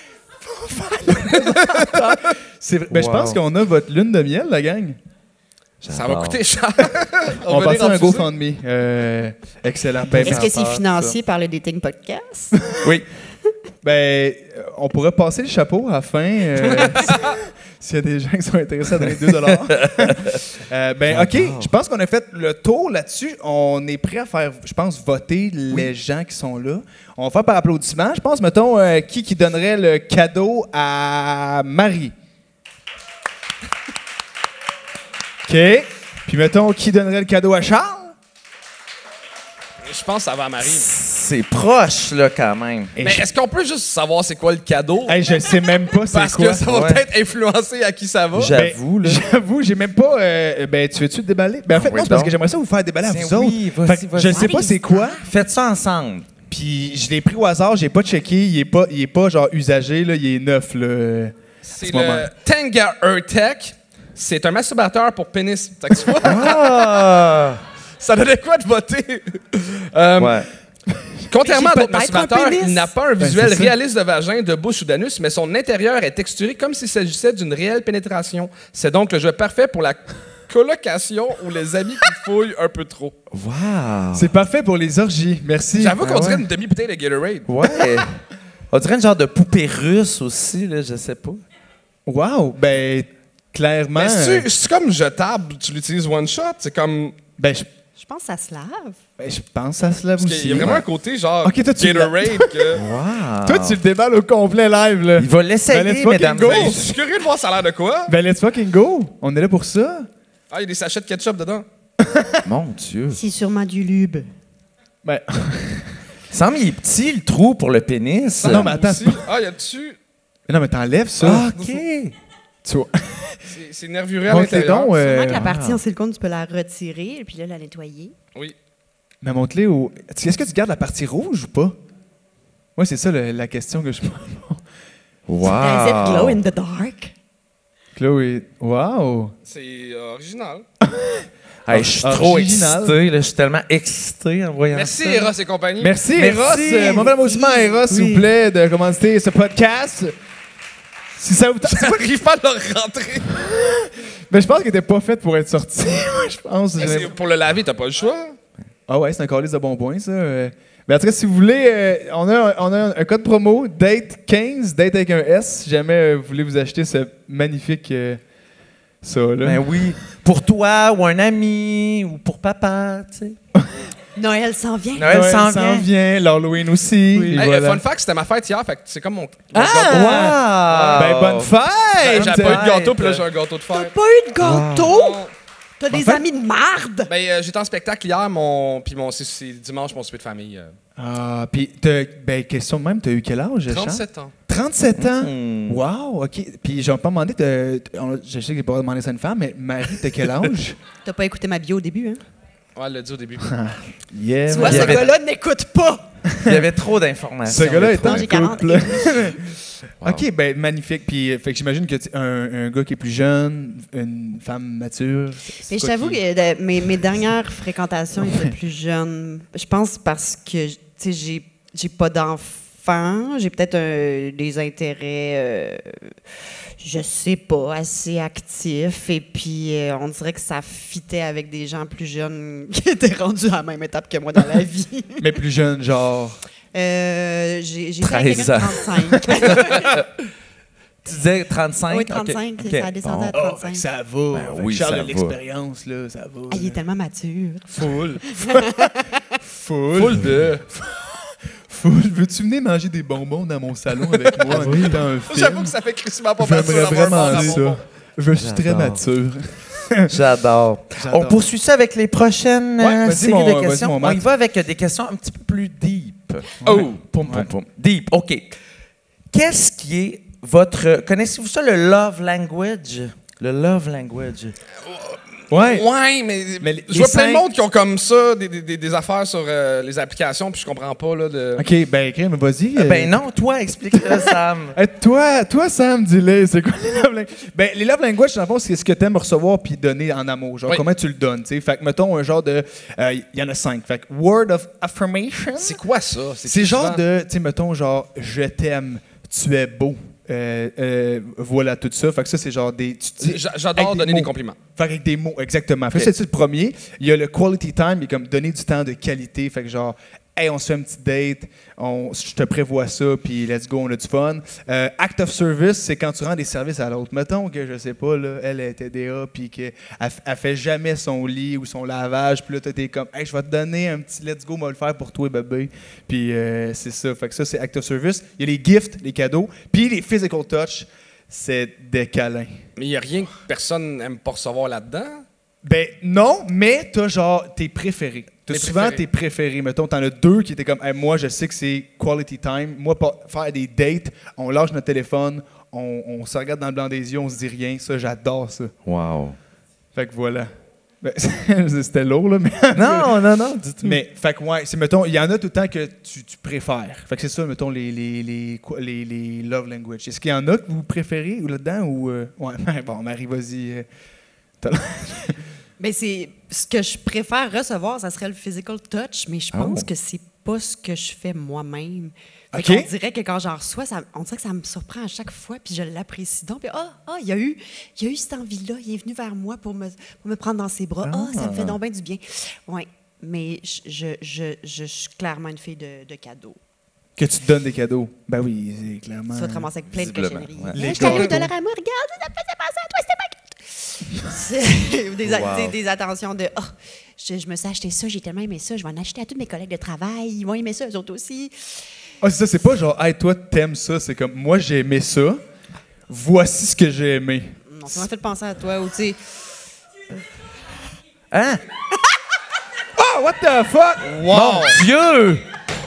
c'est vrai. Ben, je Wow. pense qu'on a votre lune de miel, la gang. Ça va coûter cher. On, va va venir faire en un fusée. GoFundMe. Euh, excellent. Ben, Est-ce que merci. c'est financé par le Dating Podcast? Oui. Ben, euh, on pourrait passer le chapeau à la fin. euh, S'il y a des gens qui sont intéressés à donner deux dollars. Euh, ben, OK. Je pense qu'on a fait le tour là-dessus. On est prêt à faire, je pense, voter les gens qui sont là. On va faire par applaudissement. Je pense, mettons, euh, qui qui donnerait le cadeau à Marie? OK. Puis, mettons, qui donnerait le cadeau à Charles? Je pense que ça va à Marie. C'est proche, là, quand même. Et Mais je- est-ce qu'on peut juste savoir c'est quoi le cadeau? Hey, je sais même pas c'est Parce quoi. que ça va Ouais. peut-être influencer à qui ça va. J'avoue, Ben, là. J'avoue, j'ai même pas. euh, ben, tu veux-tu le déballer? Ben, en fait, Oui, non, c'est parce donc. que j'aimerais ça vous faire déballer à Ben vous oui, autres. vas-y, Fait que vas-y. je sais pas c'est quoi, Faites ça ensemble. puis je l'ai pris au hasard, j'ai pas checké, il est pas, il est pas genre usagé, là, il est neuf, là. C'est ce moment. le Tenga Tech. C'est un masturbateur pour pénis. Fait que tu vois, Ah! ça donnait quoi de voter? Euh, Ouais. Contrairement à J'ai d'autres peut-être un masturbateurs, pénis. il n'a pas un Ben, visuel c'est ça. réaliste de vagin, de bouche ou d'anus, mais son intérieur est texturé comme s'il s'agissait d'une réelle pénétration. C'est donc le jeu parfait pour la colocation ou les amis qui fouillent un peu trop. Wow! C'est parfait pour les orgies, merci. J'avoue Ah qu'on dirait ouais. une demi-bouteille de Gatorade. Ouais. On dirait une genre de poupée russe aussi, là, je sais pas. Wow, ben, clairement. Mais euh, c'est comme jetable, tu l'utilises one shot, c'est comme... ben, je, Je pense que ça se lave. ben, je pense à cela Parce aussi. qu'il y a vraiment un côté genre Ok, toi, tu l'as- Gatorade que... Wow! Toi, tu le déballes au complet live, là. Il va Ben, l'essayer, let's fucking mesdames. go. et Ben, je messieurs. suis curieux de voir ça a l'air de quoi. Ben, let's fucking go. On est là pour ça. Ah, il y a des sachets de ketchup dedans. Mon Dieu. C'est sûrement du lube. Ben, Il semble qu'il est petit, le trou pour le pénis. non, mais attends. Aussi. Ah, il y a dessus... non, mais t'enlèves ça. Ah, OK. Tu vois. C'est- C'est nervuré à Montre-les l'intérieur. donc. euh, Sûrement que la partie en silicone, tu peux la retirer et puis là, la nettoyer. Oui. Mais montre-les au. Est-ce que tu gardes la partie rouge ou pas? Moi, c'est ça le- la question que je me Wow! Does it glow in the dark? Chloé. Wow! C'est euh, original. Hey, je suis Or- trop original. excité, là. Je suis tellement excité en voyant Merci, ça. Eros et compagnie. Merci, Merci. Eros. Euh, mon applaudissement à Eros, s'il Oui. vous plaît, de commanditer ce podcast. Si ça vous tente. J'arrive pas à le rentrer. Ben, je pense qu'il était pas fait pour être sorti. Moi, je pense. Mais J'ai- c'est- Pour le laver, t'as pas le choix. Ah ouais, c'est un calice de bonbons, ça. euh. Ben, en tout cas, si vous voulez, euh, on, a, un- on a un code promo, date quinze, date avec un S, si jamais euh, vous voulez vous acheter ce magnifique. euh, ça, là. Ben oui. Pour toi, ou un ami, ou pour papa, tu sais. Noël s'en vient. Noël Noël s'en s'en vient. vient, l'Halloween aussi. et Hey, voilà. Fun fact, c'était ma fête hier, fait que c'est comme mon. mon Ah! Ben, bonne gâteau. fête! J'avais pas eu de gâteau, fête. puis là, j'ai un gâteau de T'as fête. pas eu de gâteau? Non. T'as des fait- amis de marde! Ben, euh, j'étais en spectacle hier, mon, puis mon, c'est, c'est dimanche, mon souper de famille. euh, Ah, puis, t'as- ben, question de même, t'as eu quel âge, Charles? trente-sept ans. trente-sept ans? Mm. Wow, OK. Puis, j'ai pas demandé, t'as- on- je sais que j'ai pas demandé ça à une femme, mais Marie, t'as quel âge? T'as pas écouté ma bio au début, hein? Ouais, elle l'a dit au début. Yeah. Tu vois, il y ce avait- gars-là n'écoute pas! Il y avait trop d'informations. Ce gars-là Il y est avait en j'ai quarante. couple. Wow. OK, ben magnifique. Puis, euh, fait que j'imagine que tu- un, un gars qui est plus jeune, une femme mature. c'est Mais je quoi t'avoue qui- que de- mes, mes dernières fréquentations étaient plus jeunes. Je pense parce que, tu sais, j'ai, j'ai pas d'enfants. J'ai peut-être un- des intérêts, euh, je sais pas, assez actifs. Et puis, euh, on dirait que ça fitait avec des gens plus jeunes qui étaient rendus à la même étape que moi dans la vie. Mais plus jeune, genre. Euh, j'ai j'ai treize fait quelqu'un de trente-cinq. Tu disais trente-cinq? Oui, trente-cinq, Ok. ça a descendu à Oh, trente-cinq. fait que ça va. Ben Fait que oui, Charles ça a va. l'expérience, là, ça va. Ah, il est là. tellement mature. Full. Full. Full de. Full. Veux-tu venir manger des bonbons dans mon salon avec moi en écoutant un film? J'avoue que ça fait crissement pas passer J'aimerais d'avoir un vraiment bar à bonbons. ça. Je suis très J'adore. mature. J'adore. J'adore. On poursuit ça avec les prochaines Ouais, euh, vas-y, séries mon- de vas-y, questions. mon On Matt. y va avec euh, des questions un petit peu plus deep. Oh! Poum, poum, Ouais. poum. Deep, OK. Qu'est-ce qui est votre... Connaissez-vous ça, le love language? Le love language. Ouais. Ouais, mais, Mais les- je vois les plein de cinq- monde qui ont comme ça des, des- des- des affaires sur euh, les applications, puis je comprends pas, là, de... OK, ben, crème, vas-y. Euh, euh, Ben non, toi, explique-le, Sam. euh, toi, toi, Sam, dis-le, c'est quoi les love language? Ben, les love language, dans le fond, c'est ce que t'aimes recevoir puis donner en amour. Genre, Oui. comment tu le donnes, tu sais. Fait que, mettons, un genre de... Il y en a cinq. Fait que, word of affirmation. C'est quoi ça? C'est genre de, tu sais, mettons, genre, je t'aime, tu es beau. Euh, euh, voilà, tout ça. Fait que ça, c'est genre des... tu dis- J'a- J'adore avec donner mots. des compliments. Fait avec des mots, exactement. Fait que Ok. ça, c'est le premier. Il y a le quality time, il est comme donner du temps de qualité. Fait que genre, hey, on se fait un petit date, on, je te prévois ça, puis let's go, on a du fun. Euh, act of service, c'est quand tu rends des services à l'autre. Mettons que, je sais pas, là, elle est T D A, puis qu'elle elle fait jamais son lit ou son lavage, puis là, toi, t'es comme, hey, je vais te donner un petit let's go, on va le faire pour toi, bébé. Puis euh, c'est ça. Fait que ça, c'est act of service. Il y a les gifts, les cadeaux, puis les physical touch, c'est des câlins. Mais il y a rien que personne n'aime pas recevoir là-dedans. Ben non, mais t'as genre tes préférés. T'as Mes souvent préférés. tes préférés. Mettons, t'en as deux qui étaient comme, hey, moi, je sais que c'est quality time. Moi, pas faire des dates, on lâche notre téléphone, on, on se regarde dans le blanc des yeux, on se dit rien. Ça, j'adore ça. Wow. Fait que voilà. Ben, c'était lourd, là, mais... Non, non, non, du tout. Mais, fait que, ouais, c'est, mettons, il y en a tout le temps que tu, tu préfères. Fait que c'est ça, mettons, les, les, les, quoi- les, les love language. Est-ce qu'il y en a que vous préférez ou là-dedans? Ou, euh, ouais, bon, Marie, vas-y. euh, t'as l'air- Ben c'est ce que je préfère recevoir, ça serait le physical touch, mais je pense Oh. que c'est pas ce que je fais moi-même. Fait OK. qu'on dirait que quand j'en reçois, ça, on dirait que ça me surprend à chaque fois, puis je l'apprécie donc. Puis ah, ah, il y a eu, il y a eu cette envie-là, il est venu vers moi pour me, pour me prendre dans ses bras. Ah, ça me fait donc bien du bien. Ouais, mais je, je, je, je suis clairement une fille de, de cadeaux. Que tu te donnes des cadeaux. Ben oui, c'est clairement... Tu vas te ramasser avec plein de visiblement, cochonneries. ouais. Hey, Les je t'arrive de gâteaux. l'air à moi, regarde, ça me faisait penser à toi, c'était pas C'est- ou des, a- Wow. des, des attentions de oh, je, je me suis acheté ça, j'ai tellement aimé ça, je vais en acheter à tous mes collègues de travail, ils vont aimer ça, eux autres aussi. Ah, c'est ça, c'est pas genre, hey, toi, t'aimes ça. C'est comme, moi, j'ai aimé ça. Voici ce que j'ai aimé. Non, ça m'a fait penser à toi, ou tu sais, Hein? Ah, what the fuck? Mon Dieu!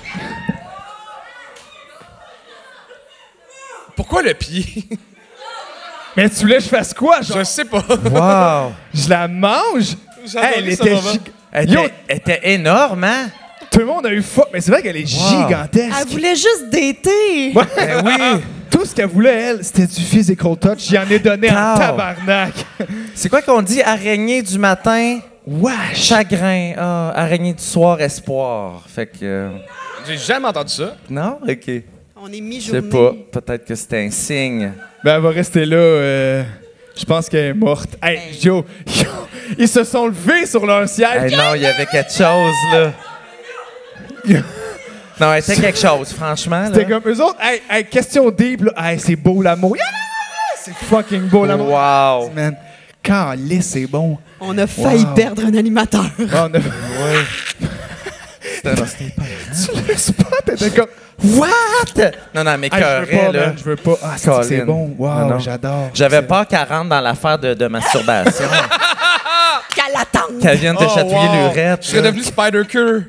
Pourquoi le pied? Mais tu voulais que je fasse quoi? Genre, Je sais pas. Wow! je la mange? J'adore Hey, elle ce était moment. gig- Elle Yo, était, elle était énorme, hein? tout le monde a eu fuck. Mais c'est vrai qu'elle est Wow. gigantesque. elle voulait juste dater. Ouais. Ben oui! Tout ce qu'elle voulait, elle, c'était du physical touch. J'y en ai donné en Tao. tabarnak. C'est quoi qu'on dit? Araignée du matin, Wesh! chagrin. Ah, araignée du soir, espoir. Fait que... euh, J'ai jamais entendu ça. non? OK. On est Je mi-journée. sais pas. Peut-être que c'était un signe. Ben, elle va rester là. euh, je pense qu'elle est morte. Hey, Hey. yo, yo, ils se sont levés sur leur siège. Hey, non, il y avait quelque chose, là. Non, elle était quelque chose, franchement. C'était Là. comme eux autres. Hey, hey, question deep, là. Hey, c'est beau l'amour. Yeah! C'est fucking beau l'amour. Wow! Man, calisse, c'est bon. On a failli Wow. perdre un animateur. Ah, on a... C'était Le spot était comme. What? Non, non, mais Hey, je veux cœuré, pas, là. man, je veux pas. Ah, c'est que c'est Colin. bon. Wow, Non, non. j'adore. J'avais C'est- peur qu'elle rentre dans l'affaire de, de masturbation. Qu'elle Qu'elle vienne te Oh, chatouiller wow. l'urette. Je serais devenu Spider-Cur.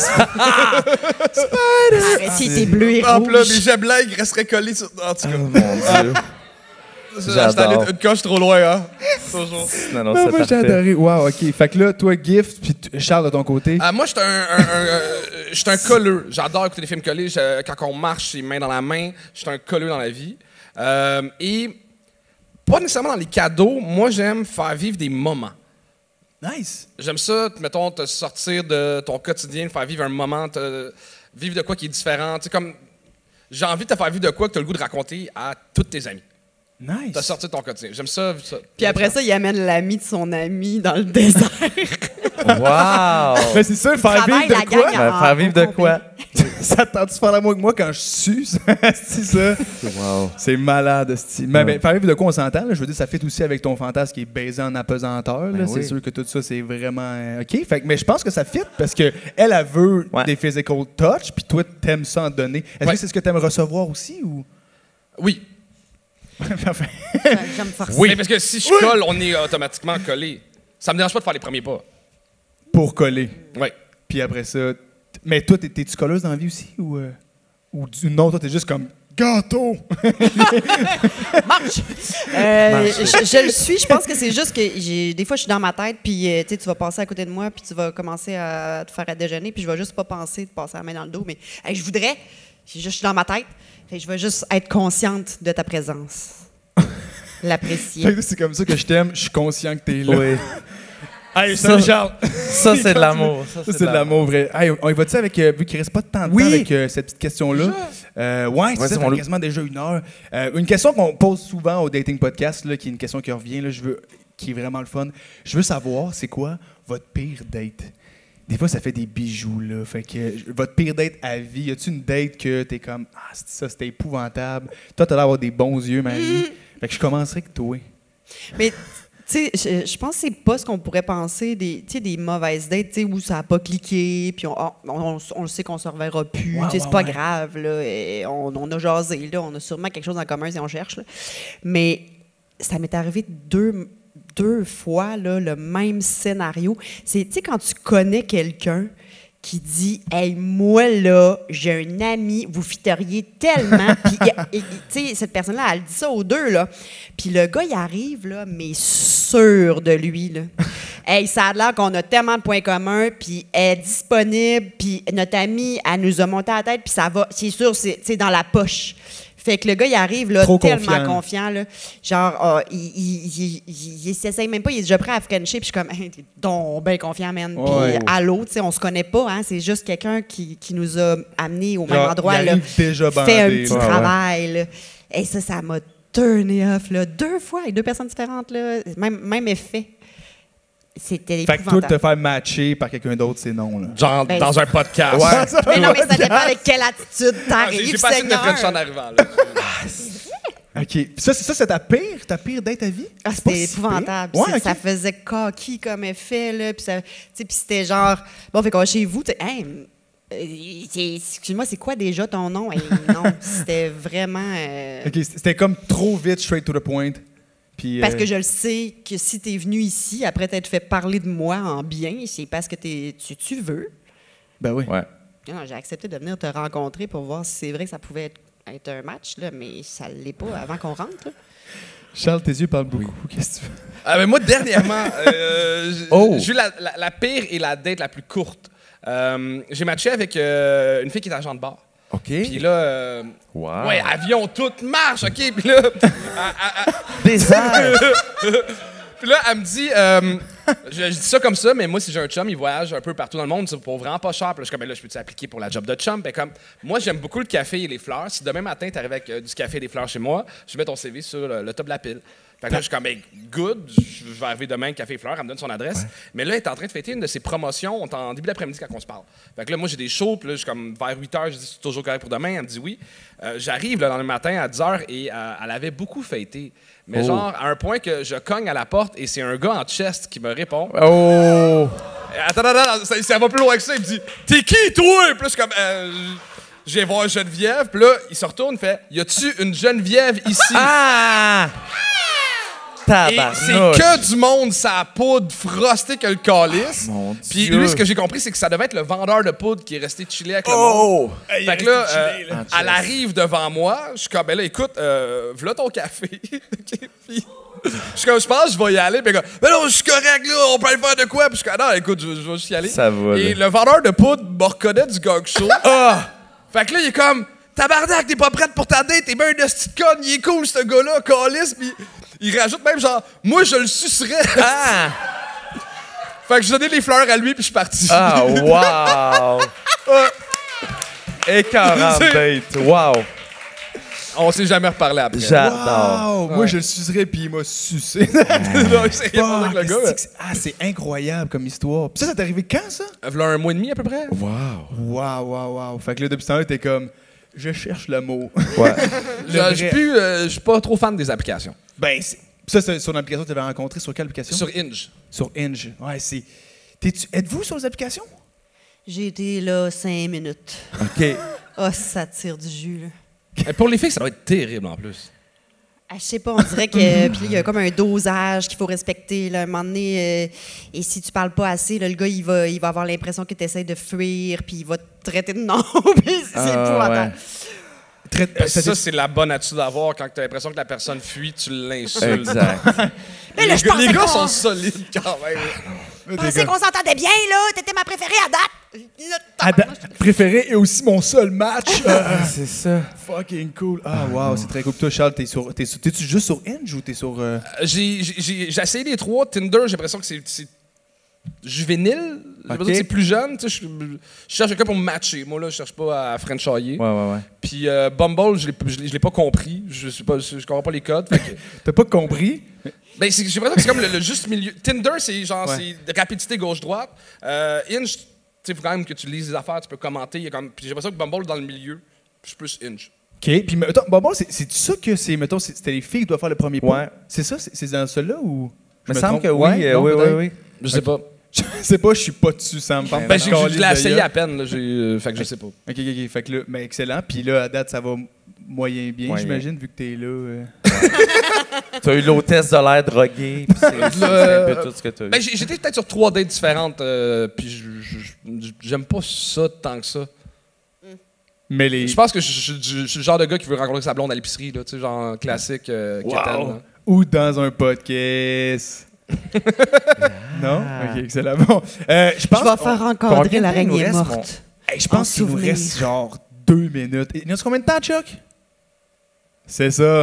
Arrêtez, t'es bleu et Ah, puis là, rouge. mes jets blancs, ils resteraient collés sur... En tout cas, Oh mon Dieu. j'étais allé j'adore. une coche trop loin, hein. Toujours. Non, non, Ah, c'est moi, j'ai parfait. adoré. Wow, OK. Fait que là, toi, Gift, puis t- Charles, de ton côté. Ah, moi, je suis un, un, un, euh, j'suis un colleux. J'adore écouter des films collés. Je- quand on marche, c'est main dans la main. Je suis un colleux dans la vie. Euh, et pas nécessairement dans les cadeaux. Moi, j'aime faire vivre des moments. Nice. J'aime ça, t- mettons, te sortir de ton quotidien, faire vivre un moment, te- vivre de quoi qui est différent. Tu sais, comme, j'ai envie de te faire vivre de quoi que tu as le goût de raconter à tous tes amis. Nice. Te sortir de ton quotidien. J'aime ça. ça. Puis après ça, il amène l'ami de son ami dans le désert. Wow! Mais c'est ça, faire Travaille vivre la de quoi? gang Ben, en- faire vivre de en quoi? Ça te tente de faire l'amour avec moi quand je sue? C'est ça? Wow. C'est malade, esti. Mais ben, faire vivre de quoi on s'entend? là? Je veux dire, ça fit aussi avec ton fantasme qui est baisé en apesanteur. là. Ben c'est oui. sûr que tout ça, c'est vraiment... euh, OK. Fait, que- mais je pense que ça fit parce que elle, elle veut Ouais. des physical touch, puis toi, t'aimes ça en donner. Est-ce Ouais. que c'est ce que t'aimes recevoir aussi? Ou... Oui. Enfin, J'aime forcer. Oui. Mais parce que si je colle, on est automatiquement collé. Ça me dérange pas de faire les premiers pas. pour coller. Oui. Puis après ça... t- Mais toi, t'es- t'es-tu colleuse dans la vie aussi? Ou, euh, ou du- non, toi, t'es juste comme... Gâteau! Marche! Euh, je, je le suis. Je pense que c'est juste que j'ai, des fois, je suis dans ma tête, puis euh, tu sais, tu vas passer à côté de moi, puis tu vas commencer à te faire à déjeuner, puis je vais juste pas penser de passer la main dans le dos, mais hey, je voudrais. C'est juste, je suis dans ma tête. Fait que je vais juste être consciente de ta présence. L'apprécier. Fait que c'est comme ça que je t'aime. Je suis conscient que t'es là. Oui. Hey, Ça- salut Charles! Ça, c'est de l'amour. Ça, Ça, c'est de l'amour vrai. Hey, on y va-tu avec, euh, vu qu'il reste pas de temps de Oui. temps avec euh, cette petite question-là? Euh, ouais, c'est Ouais, ça, c'est fait mon- quasiment déjà une heure. Euh, une question qu'on pose souvent au Dating Podcast, là, qui est une question qui revient, là, je veux, qui est vraiment le fun. Je veux savoir, c'est quoi votre pire date? Des fois, ça fait des bijoux, là. Fait que, euh, votre pire date à vie, y a-tu une date que t'es comme, ah, c'est- ça, c'était épouvantable? Toi, t'as l'air d'avoir des bons yeux, Marie. Fait que je commencerai avec toi. Mais, tu sais, je, je pense que c'est pas ce qu'on pourrait penser des, tu sais, des mauvaises dates, tu sais, où ça a pas cliqué, puis on, on, on, on le sait qu'on se reverra plus, Ouais, tu sais, c'est ouais, pas ouais. grave, là, et on, on a jasé, là, on a sûrement quelque chose en commun si on cherche, là. Mais ça m'est arrivé deux, deux fois, là, le même scénario. C'est, tu sais, quand tu connais quelqu'un qui dit « Hey, moi, là, j'ai un ami, vous fiteriez tellement. » Puis, et- et- tu sais, cette personne-là, elle dit ça aux deux, là. Puis le gars, il arrive, là, mais sûr de lui, là. Hey, ça a l'air qu'on a tellement de points communs, puis elle est disponible, puis notre amie, elle nous a monté à la tête, puis ça va, c'est sûr, c'est c'est dans la poche. Fait que le gars, il arrive là, Trop tellement confiant. confiant. Là. Genre, ah, il, il, il, il, il s'essaye même pas, il est déjà prêt à Frencher, puis je suis comme, hey, t'es donc bien confiant, man. Puis Ouais. allô, tu sais, on se connaît pas, hein, c'est juste quelqu'un qui, qui nous a amenés au même Genre, endroit. il Là, arrive déjà bandé. fait un petit Ouais, ouais. travail. Là. Et ça, ça m'a turné off, là, deux fois, avec deux personnes différentes, là, même, même effet. C'était Fait que toi, de te épouvantable. faire matcher par quelqu'un d'autre, c'est non, là. Genre Ben, dans un podcast. Ouais. Mais non, mais ça dépend avec quelle attitude Ah, j'ai t'arrives, j'ai passé de Seigneur. French en arrivant. Là. OK. Puis ça, c'est ça, c'est ta pire, ta pire date à vie? Ah, C'est pas c'était si épouvantable. pire. C'est- Ouais, OK. Ça faisait coquille comme effet, là. Puis ça- tu sais, puis c'était genre, bon, fait qu'on va chez vous, tu sais, hey, euh, c'est- excuse-moi, c'est quoi déjà ton nom? Hey, non, c'était vraiment. euh, OK, c'était comme trop vite, straight to the point. Puis, Parce euh, que je le sais que si tu es venu ici, après t'être fait parler de moi en bien, c'est parce que t'es- tu, tu veux. Ben oui. Ouais. Non, j'ai accepté de venir te rencontrer pour voir si c'est vrai que ça pouvait être, être un match, là, mais ça ne l'est pas avant qu'on rentre. Là. Charles, tes yeux parlent beaucoup. Qu'est-ce que tu fais? Ah, ben moi, dernièrement, euh, j- Oh. j'ai eu la, la- la pire et la date la plus courte. Euh, j'ai matché avec euh, une fille qui est agent de bar. OK. Puis là, euh, Wow. ouais, avion, tout marche, OK? Puis là, elle- elle- Des airs. Puis là, elle me dit, euh, je, je dis ça comme ça, mais moi, si j'ai un chum, il voyage un peu partout dans le monde, c'est pour vraiment pas cher. Puis là, je suis comme, ben là, je peux-tu appliquer pour la job de chum? Ben comme, moi, j'aime beaucoup le café et les fleurs. Si demain matin, t'arrives avec euh, du café et des fleurs chez moi, je mets ton C V sur le, le top de la pile. Fait que là, je suis comme, ben, good, je vais arriver demain, café et fleurs, elle me donne son adresse. Mais là, elle est en train de fêter une de ses promotions, on est en début d'après-midi quand on se parle. Fait que là, moi, j'ai des shows, puis là, je suis comme, vers huit heures, je dis, c'est toujours correct pour demain? Elle me dit oui. Euh, J'arrive le lendemain matin à dix heures et euh, elle avait beaucoup fêté. Mais Oh. genre, à un point que je cogne à la porte et c'est un gars en chest qui me répond. Oh! Attends, attends, attends, ça, ça va plus loin que ça. Il me dit, t'es qui, toi? Puis là, je suis comme, euh, je viens voir Geneviève. Puis là, il se retourne, il fait, y a-tu une Geneviève ici? Ah! Et Tabarnouche. c'est que du monde, ça poudre frosté que le calice. Mon Puis Dieu. lui, ce que j'ai compris, c'est que ça devait être le vendeur de poudre qui est resté chillé avec le monde. Oh! Hey, il Fait que est là, resté euh, chillé, là. elle arrive devant moi. Je suis comme, ben là, écoute, euh, v'là ton café. OK, puis je suis comme, je pense que je vais y aller. Puis elle comme, ben non, je suis correct, là, on peut aller faire de quoi? Puis je suis comme, non, écoute, je, je vais juste y aller. Ça va, Et là. le vendeur de poudre me reconnaît du gang show. Ah! Fait que là, il est comme, tabarnak, t'es pas prête pour ta date, t'es bien un esti de conne, il est cool, ce gars-là, calice. Puis il rajoute même genre, moi, je le sucerais. Ah! Fait que je donnais les fleurs à lui, puis je suis parti. Ah, wow! Écœurante date. Wow! On s'est jamais reparlé après. J'adore. Wow, moi, je le sucerais, puis il m'a sucé. Non, c'est rien Fuck, avec le gars. c'est que c'est- ah, c'est incroyable comme histoire. Puis ça, ça t'est arrivé quand, ça? mais- V'là un mois et demi à peu près. Wow. Wow, wow, wow. Fait que là, depuis ce temps-là, t'es comme, je cherche l'amour. Ouais. Je je suis plus, euh, je suis pas trop fan des applications. Ben, c'est- ça, c'est sur l'application que tu avais rencontré. Sur quelle application? Sur Hinge. Sur Hinge. Ouais, c'est. T'es-tu- Êtes-vous sur les applications? J'ai été là cinq minutes. OK. Ah, ça tire du jus, là. Et pour les filles, ça doit être terrible en plus. Ah, je sais pas, on dirait que puis il y a comme un dosage qu'il faut respecter. Là, à un moment donné, euh, et si tu parles pas assez, là, le gars, il va, il va avoir l'impression que tu essaies de fuir, puis il va te traiter de non. Puis c'est Ah, épouvantable. Très, Euh, ça, ça, c'est- c'est la bonne attitude à avoir quand tu as l'impression que la personne fuit, tu l'insultes. Exact. Mais là, Les, je gars- les pensais gars qu'on- sont solides quand même. Je pensais qu'on s'entendait bien, là. T'étais ma préférée à date. À date, préféré et aussi mon seul match. Euh, C'est ça. fucking cool. Ah, wow, c'est très cool. Toi, Charles, t'es sur, t'es sur- t'es-tu juste sur Hinge ou t'es sur. euh, J'ai j'ai- j'ai- j'ai essayé les trois. Tinder, j'ai l'impression que c'est- c'est juvénile. J'ai l'impression Ok. que c'est plus jeune. Tu sais, Je je cherche quelqu'un pour me matcher. Moi, là, je cherche pas à frenchailler. Ouais, ouais, ouais. Puis euh, Bumble, je l'ai- je l'ai je l'ai pas compris. Je sais pas, je, je comprends pas les codes. Fait que- T'as pas compris? Ben, c'est- j'ai l'impression que c'est comme le, le juste milieu. Tinder, c'est genre, Ouais. c'est de rapidité gauche-droite. Euh, Hinge, tu sais, faut quand même que tu lises les affaires, tu peux commenter. il y a comme- Puis j'ai l'impression que Bumble, dans le milieu, je suis plus Hinge. OK. Puis, mettons, bon, bon, c'est, c'est ça que c'est. Mettons, c'est- c'était les filles qui doivent faire le premier pas. Ouais. C'est ça? C'est, c'est dans celui-là ou. Il me me semble trompe? que oui. Ouais, euh, non, oui, oui, peut-être? oui. Je sais pas. Je sais pas, je suis pas dessus, ça me parle. Ben, j'ai je l'ai essayé à peine, là, j'ai, euh, fait que je sais pas. OK, OK, OK. Fait que là, ben, excellent. Puis là, à date, ça va moyen bien, Moyen. j'imagine, vu que t'es là. euh. Tu as eu l'hôtesse de l'air droguée. puis C'est c'est un peu tout ce que tu as eu. Ben, j'ai- j'étais peut-être sur trois dates différentes, euh, puis je- je- je- j'aime pas ça tant que ça. Mais les. Je pense que je, je- je- je suis le genre de gars qui veut rencontrer sa blonde à l'épicerie, là, tu sais, genre classique, euh, Wow. quétaine, là. Ou dans un podcast. Non? OK, excellent. Bon, euh, je pense. Je vais faire Combien encadrer de temps il nous l'araignée reste, morte. Hey, je pense en qu'il nous souvenir. reste genre deux minutes. Il nous reste combien de temps, Chuck? C'est ça.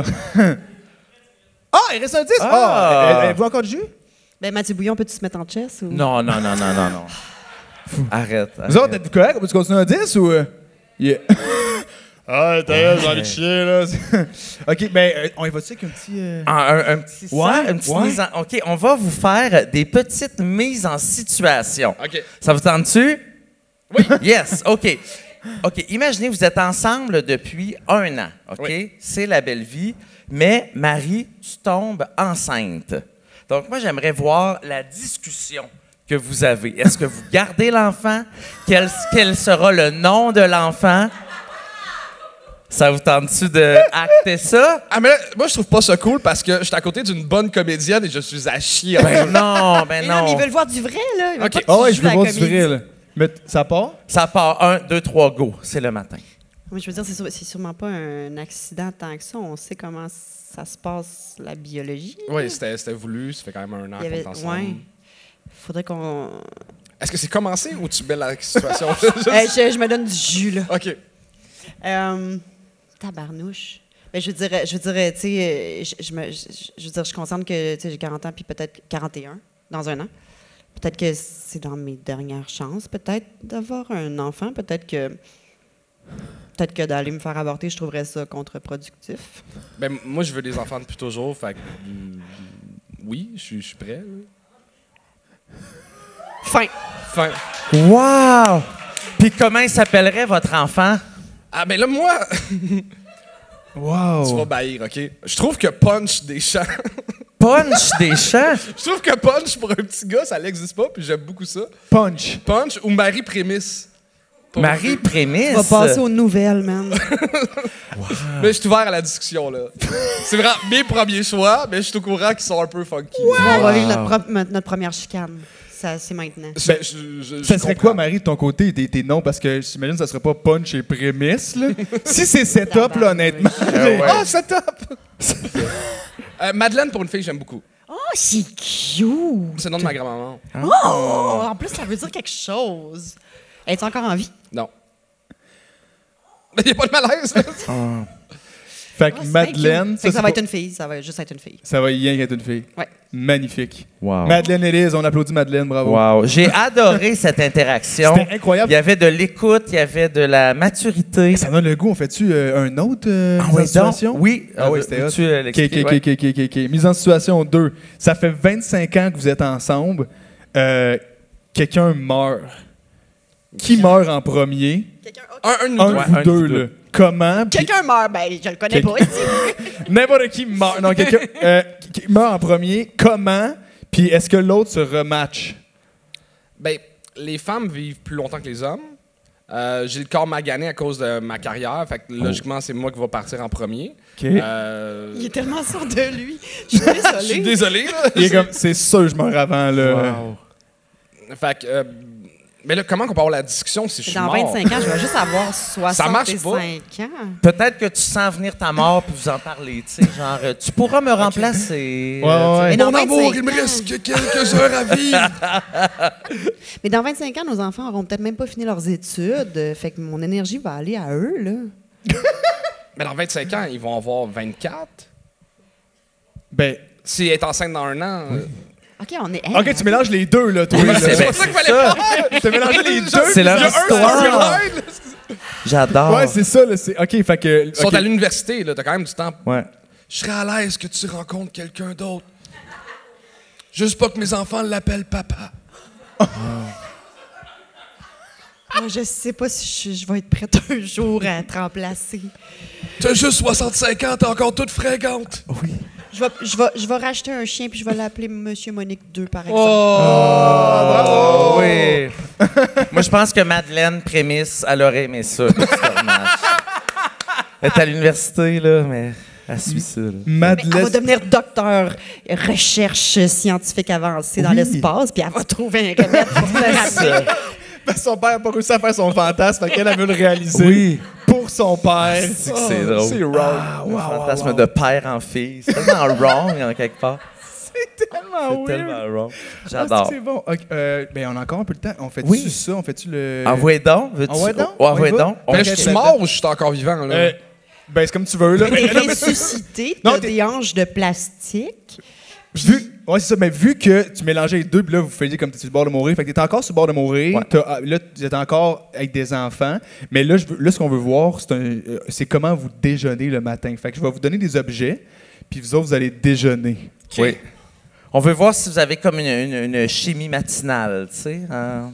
Ah, il reste un dix! Ah! Ah! Avez-vous encore du jus? Ben, Mathieu Bouillon, peux-tu se mettre en chess? Ou... Non, non, non, non, non, non. Arrête. Vous arrête. autres, êtes-vous correct? On peut continuer un dix ou. euh? Yeah. Ah, t'as j'ai envie de chier, là. OK, ben, euh, on y va-tu avec un petit. euh, Un, un- un petit Ouais, sang, une petite ouais. mise en... OK, on va vous faire des petites mises en situation. OK. Ça vous tente-tu? Oui. Yes, OK. OK, imaginez, vous êtes ensemble depuis un an, OK? Oui. C'est la belle vie, mais Marie, tu tombes enceinte. Donc, moi, j'aimerais voir la discussion que vous avez. Est-ce que vous gardez l'enfant? Quel, quel sera le nom de l'enfant? Ça vous tente-tu de acter ça? Ah, mais là, moi, je trouve pas ça cool parce que je suis à côté d'une bonne comédienne et je suis à chier. Ben non, ben Mais non, mais ils non. veulent voir du vrai, là. Ils veulent Ok. pas que tu Ah ouais, joues je veux la voir du comédie. vrai, là. Mais t- ça part? Ça part un, deux, trois, go. C'est le matin. Mais je veux dire, c'est, sûr- c'est sûrement pas un accident tant que ça. On sait comment ça se passe, la biologie. Oui, c'était c'était voulu, ça fait quand même un an Il y qu'on avait, est ensemble. ouais. Faudrait qu'on. Est-ce que c'est commencé ou tu mets la situation? Euh, je, je me donne du jus, là. OK. Euh, tabarnouche. Ben, je veux dire, je veux dire, tu sais, euh, je, je, me- je, je veux dire, je suis consciente que tu sais, j'ai quarante ans puis peut-être quarante et un dans un an. Peut-être que c'est dans mes dernières chances, peut-être d'avoir un enfant, peut-être que peut-être que d'aller me faire avorter, je trouverais ça contre-productif. Ben, moi, je veux des enfants depuis toujours, fait que, euh, oui, je suis je suis prêt. là. Fin. Fin. Wow! Puis comment il s'appellerait votre enfant? Ah, ben là, moi, Wow! tu vas baillir, OK? Je trouve que Punch des champs, Punch des champs? je trouve que Punch, pour un petit gars, ça n'existe pas, puis j'aime beaucoup ça. Punch. Punch ou Marie Prémisse. Marie Prémisse. On va passer aux nouvelles, man. Mais je suis ouvert à la discussion, là. C'est vraiment mes premiers choix, mais je suis au courant qu'ils sont un peu funky. Bon, on va vivre notre, pro- notre première chicane. Ça, c'est maintenant. Ben, je- je- je Ça serait comprends. quoi, Marie, de ton côté, tes, tes noms? Parce que j'imagine que ça serait pas punch et prémisse, là. Si c'est setup, là, honnêtement. Ah, c'est top! Euh, Madeleine, pour une fille, j'aime beaucoup. Oh, c'est cute! C'est le nom de ma grand-maman. Oh! En plus, ça veut dire quelque chose. Es-tu encore en vie? Non. Mais il n'y a pas de malaise, là. Fait que Oh, c'est Madeleine, cute. Fait que ça c'est va être pas- une fille. Ça va juste être une fille. ça va y être une fille. Ouais. Magnifique. Wow. Madeleine Élise, on applaudit Madeleine, bravo. Wow. J'ai adoré cette interaction. C'était incroyable. Il y avait de l'écoute, il y avait de la maturité. Ça donne le goût. On fait-tu euh, un autre euh, Ah mise oui, en situation? donc, oui. Ah oui, Euh, c'était hot. veux-tu, euh, OK, l'expliquer? OK, Ouais. OK, OK, OK, OK. Mise en situation deux. Ça fait vingt-cinq ans que vous êtes ensemble. Euh, Quelqu'un meurt. Qui meurt en premier? Quelqu'un Un, un de nous Un deux. de Ouais, vous un deux, de vous là. Comment? Puis Quelqu'un meurt. Ben, je le connais Quel- pas. ici. n'importe qui meurt. Non, quelqu'un euh, qui qui meurt en premier. Comment? Puis est-ce que l'autre se rematch? Ben, les femmes vivent plus longtemps que les hommes. Euh, j'ai le corps magané à cause de ma carrière. Fait que logiquement, c'est moi qui va partir en premier. Euh, Il est tellement sûr de lui. Je suis désolée. Je suis désolé, là. Il est comme, c'est sûr, je meurs avant, là. Fait que. euh, mais là, comment qu'on peut avoir la discussion si je suis Dans mort? vingt-cinq ans, je vais juste avoir Ça marche pas. soixante-cinq ans. Peut-être que tu sens venir ta mort puis vous en parler, tu sais, genre euh, tu pourras me remplacer. Ouais, euh, tu sais. ouais. Mais dans Mon amour, vingt-cinq il me ans- reste que quelques heures à vivre. Mais dans vingt-cinq ans, nos enfants auront peut-être même pas fini leurs études. Euh, Fait que mon énergie va aller à eux, là. Mais dans vingt-cinq ans, ils vont avoir vingt-quatre. Ben, Si elle est enceinte dans un an. euh, OK, on est... OK, tu mélanges les deux, là, toi. Oui, là. c'est C'est ben, pas ça qu'il fallait ça. faire. T'as mélangé les deux. C'est leur Il y a un histoire. storyline. J'adore. Ouais, c'est ça, là. c'est- OK, fait que... Ils sont OK. à l'université, là. T'as quand même du temps. Ouais. Je serais à l'aise que tu rencontres quelqu'un d'autre. Juste pas que mes enfants l'appellent papa. Moi, je sais pas si je, je vais être prête un jour à te remplacer. T'as juste soixante-cinq ans, t'es encore toute fringante. Je vais, je, vais, je vais racheter un chien puis je vais l'appeler Monsieur Monique deux, par exemple. Oh, oui. Moi, je pense que Madeleine Prémisse, elle aurait aimé ça. que tu te rematches. Elle est à l'université, là, mais elle suit ça. là. Mais elle va Madeleine... devenir docteur recherche scientifique avancée dans Oui. l'espace, puis elle va trouver un remède pour se rappeler. Ben, son père n'a pas réussi à faire son fantasme, fait qu'elle elle veut le réaliser Oui. pour son père. C'est que c'est drôle. C'est wrong. Un fantasme de père en fille. C'est tellement wrong, en quelque part. tellement C'est weird. tellement wrong. Ah, J'adore. c'est bon. Ok, euh, ben, on a encore un peu de temps. On fait-tu Oui. ça? On fait-tu le... Envoyez donc. Veux-tu? Envoie donc. Oh, envoie On y va. donc. On- Ben, Ok, je suis attends. mort ou je suis encore vivant, là? Euh, ben, c'est comme tu veux, là. T'es Mais- non, mais- ressuscité, Non, t'as t'es- des hanches de plastique. Vu, ouais, c'est ça, mais vu que tu mélangeais les deux, puis là, vous faisiez comme tu es sur le bord de mourir, fait que t'es encore sur le bord de mourir, Ouais. t'as- ah, là, tu es encore avec des enfants, mais là, je veux- là ce qu'on veut voir, c'est un, euh, c'est comment vous déjeunez le matin. Fait que je vais vous donner des objets, puis vous autres, vous allez déjeuner. Oui. On veut voir si vous avez comme une, une- une chimie matinale, tu sais. hein.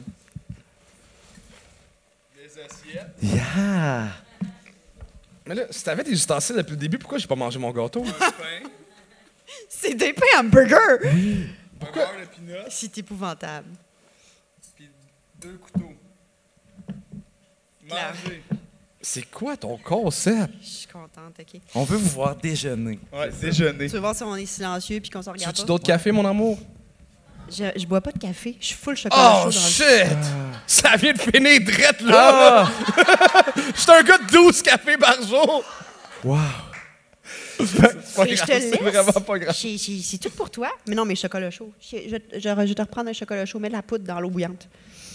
Yeah! Mais là, si t'avais des ustensiles depuis le début, pourquoi j'ai pas mangé mon gâteau? C'est des pains hamburgers! Pourquoi? Le pinot, C'est épouvantable. puis deux couteaux. Claire. Manger. C'est quoi ton concept? Je suis contente, OK. On veut vous voir déjeuner. Ouais, déjeuner. Tu veux voir si on est silencieux puis qu'on se regarde Tu pas? d'autres cafés, mon amour? Je, je bois pas de café. Je suis full chocolat Oh, chaud dans le... shit! Ça vient de finir drette, là! Je suis un gars de douze cafés par jour! Wow! C'est pas Et je grave, te c'est laisse. vraiment pas grave. J'ai- j'ai- C'est tout pour toi. Mais non, mais chocolat chaud. Je, je, je, je vais te reprendre un chocolat chaud. Mets de la poudre dans l'eau bouillante.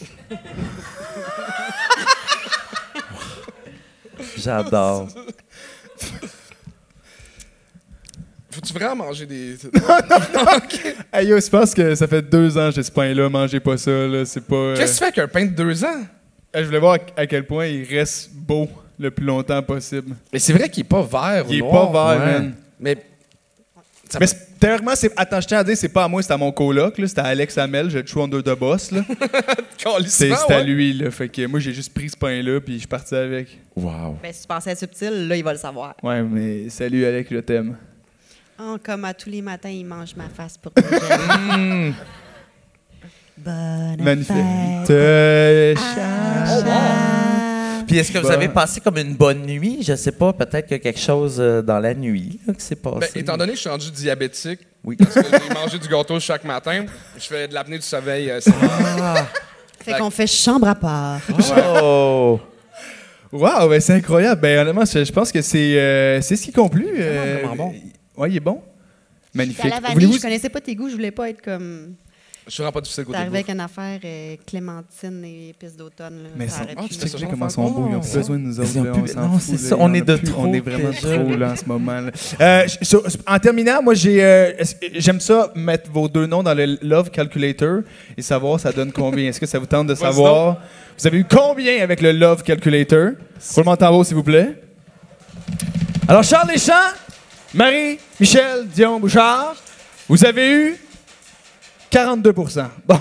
J'adore. Faut-tu vraiment manger des... Hey yo, je pense que ça fait deux ans que j'ai ce pain-là, mangez pas ça, là, c'est pas... euh, Qu'est-ce que tu fais avec un pain de deux ans? Je voulais voir à à quel point il reste beau le plus longtemps possible. Mais c'est vrai qu'il est pas vert ou Il est noir. pas vert, ouais. man. Mais ça Mais c'est- théoriquement, c'est... Attends, je tiens à dire, c'est pas à moi, c'est à mon coloc, là. C'est à Alex Hamel, j'ai le choix en deux de boss, là. C'est c'est à lui, là. Fait que moi, j'ai juste pris ce pain-là, puis je suis parti avec. Wow. Ben, si tu pensais être subtil, là, il va le savoir. Ouais, mais salut, Alex, je t'aime. Oh, comme à tous les matins, il mange ma face pour déjeuner. Bonne Magnifique. fête Te à chante. Puis est-ce que vous Bon. avez passé comme une bonne nuit? Je sais pas, peut-être qu'il y a quelque chose euh, dans la nuit là, qui s'est passé. Ben, étant donné que je suis rendu diabétique, Oui. parce que j'ai mangé du gâteau chaque matin, je fais de l'apnée du sommeil. euh, c'est- Fait qu'on fait chambre à part. Oh! Wow, ben c'est incroyable. Ben honnêtement, je je pense que c'est euh, c'est ce qui conclut. euh, vraiment bon. Ouais, il est bon. Magnifique. À la vanille, Voulez-vous- je connaissais pas tes goûts, je voulais pas être comme. Je suis vraiment pas difficile T'es côté arrivé bouffe. avec une affaire euh, clémentine et épices d'automne. là. Mais Ça ça- aurait Ah, pu- tu Tu fais sais ça, déjà j'en comment fais sont beaux, ils ont pas. plus besoin de nous autres. Ils ont là, plus- on s'en non, fout, c'est là, ça, il y on en est a de plus, trop On est vraiment déjà. trop là en ce moment. là. Euh, j- sur- en terminant, moi j'ai, euh, est-ce que- j'aime ça mettre vos deux noms dans le Love Calculator et savoir ça donne combien. Est-ce que ça vous tente de Vas-y savoir? Vous avez eu combien avec le Love Calculator? Roulement de tambour, s'il vous plaît. Alors Charles Deschamps, Marie, Michel, Dion Bouchard, vous avez eu quarante-deux pour cent. Bon.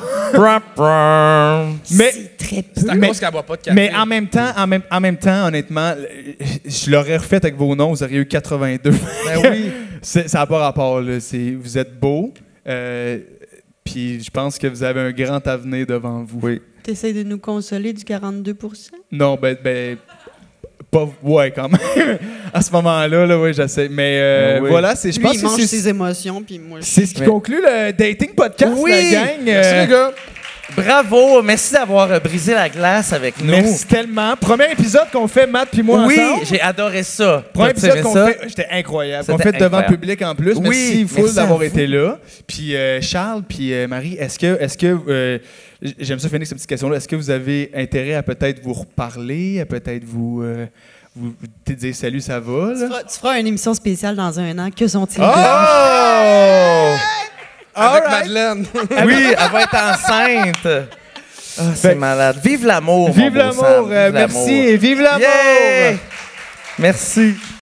Mais C'est très peu. C'est à Mais- cause qu'elle boit pas de café. Mais en même temps, en même, en même temps, honnêtement, euh, je l'aurais refait avec vos noms, vous auriez eu quatre-vingt-deux. Ben oui. C'est- ça n'a pas rapport, là. C'est, vous êtes beau. euh, Puis je pense que vous avez un grand avenir devant vous. Oui. T'essayes de nous consoler du quarante-deux pour cent? Non, ben, ben pas, ouais, quand même. À ce moment-là, là, oui, j'essaie. Mais euh, Ah oui. voilà, c'est, je Lui, pense il que mange c'est, ses émotions, puis moi, je... c'est ce qui Mais- conclut le dating podcast, Oui. la gang. Merci Euh, les gars. Bravo! Merci d'avoir euh, brisé la glace avec nous. Merci tellement. Premier épisode qu'on fait, Matt puis moi Oui, ensemble. j'ai adoré ça. Premier T'as-tu épisode aimé qu'on ça? fait, j'étais incroyable. Qu'on C'était fait devant le incroyable. public en plus. Oui, merci full merci à d'avoir vous. été là. Puis euh, Charles, puis euh, Marie, est-ce que, est-ce que, euh, j'aime ça finir cette petite question-là. Est-ce que vous avez intérêt à peut-être vous reparler, à peut-être vous, euh, vous, vous te dire salut, ça va Tu là? feras, tu feras une émission spéciale dans un an. Que sont-ils? Oh! Avec All right. Madeleine. Oui, elle va être enceinte. Ah, c'est Fait- malade. Vive l'amour, mon Vive beau l'amour, Sam. euh, Vive merci l'amour. et vive l'amour! Yeah! Merci.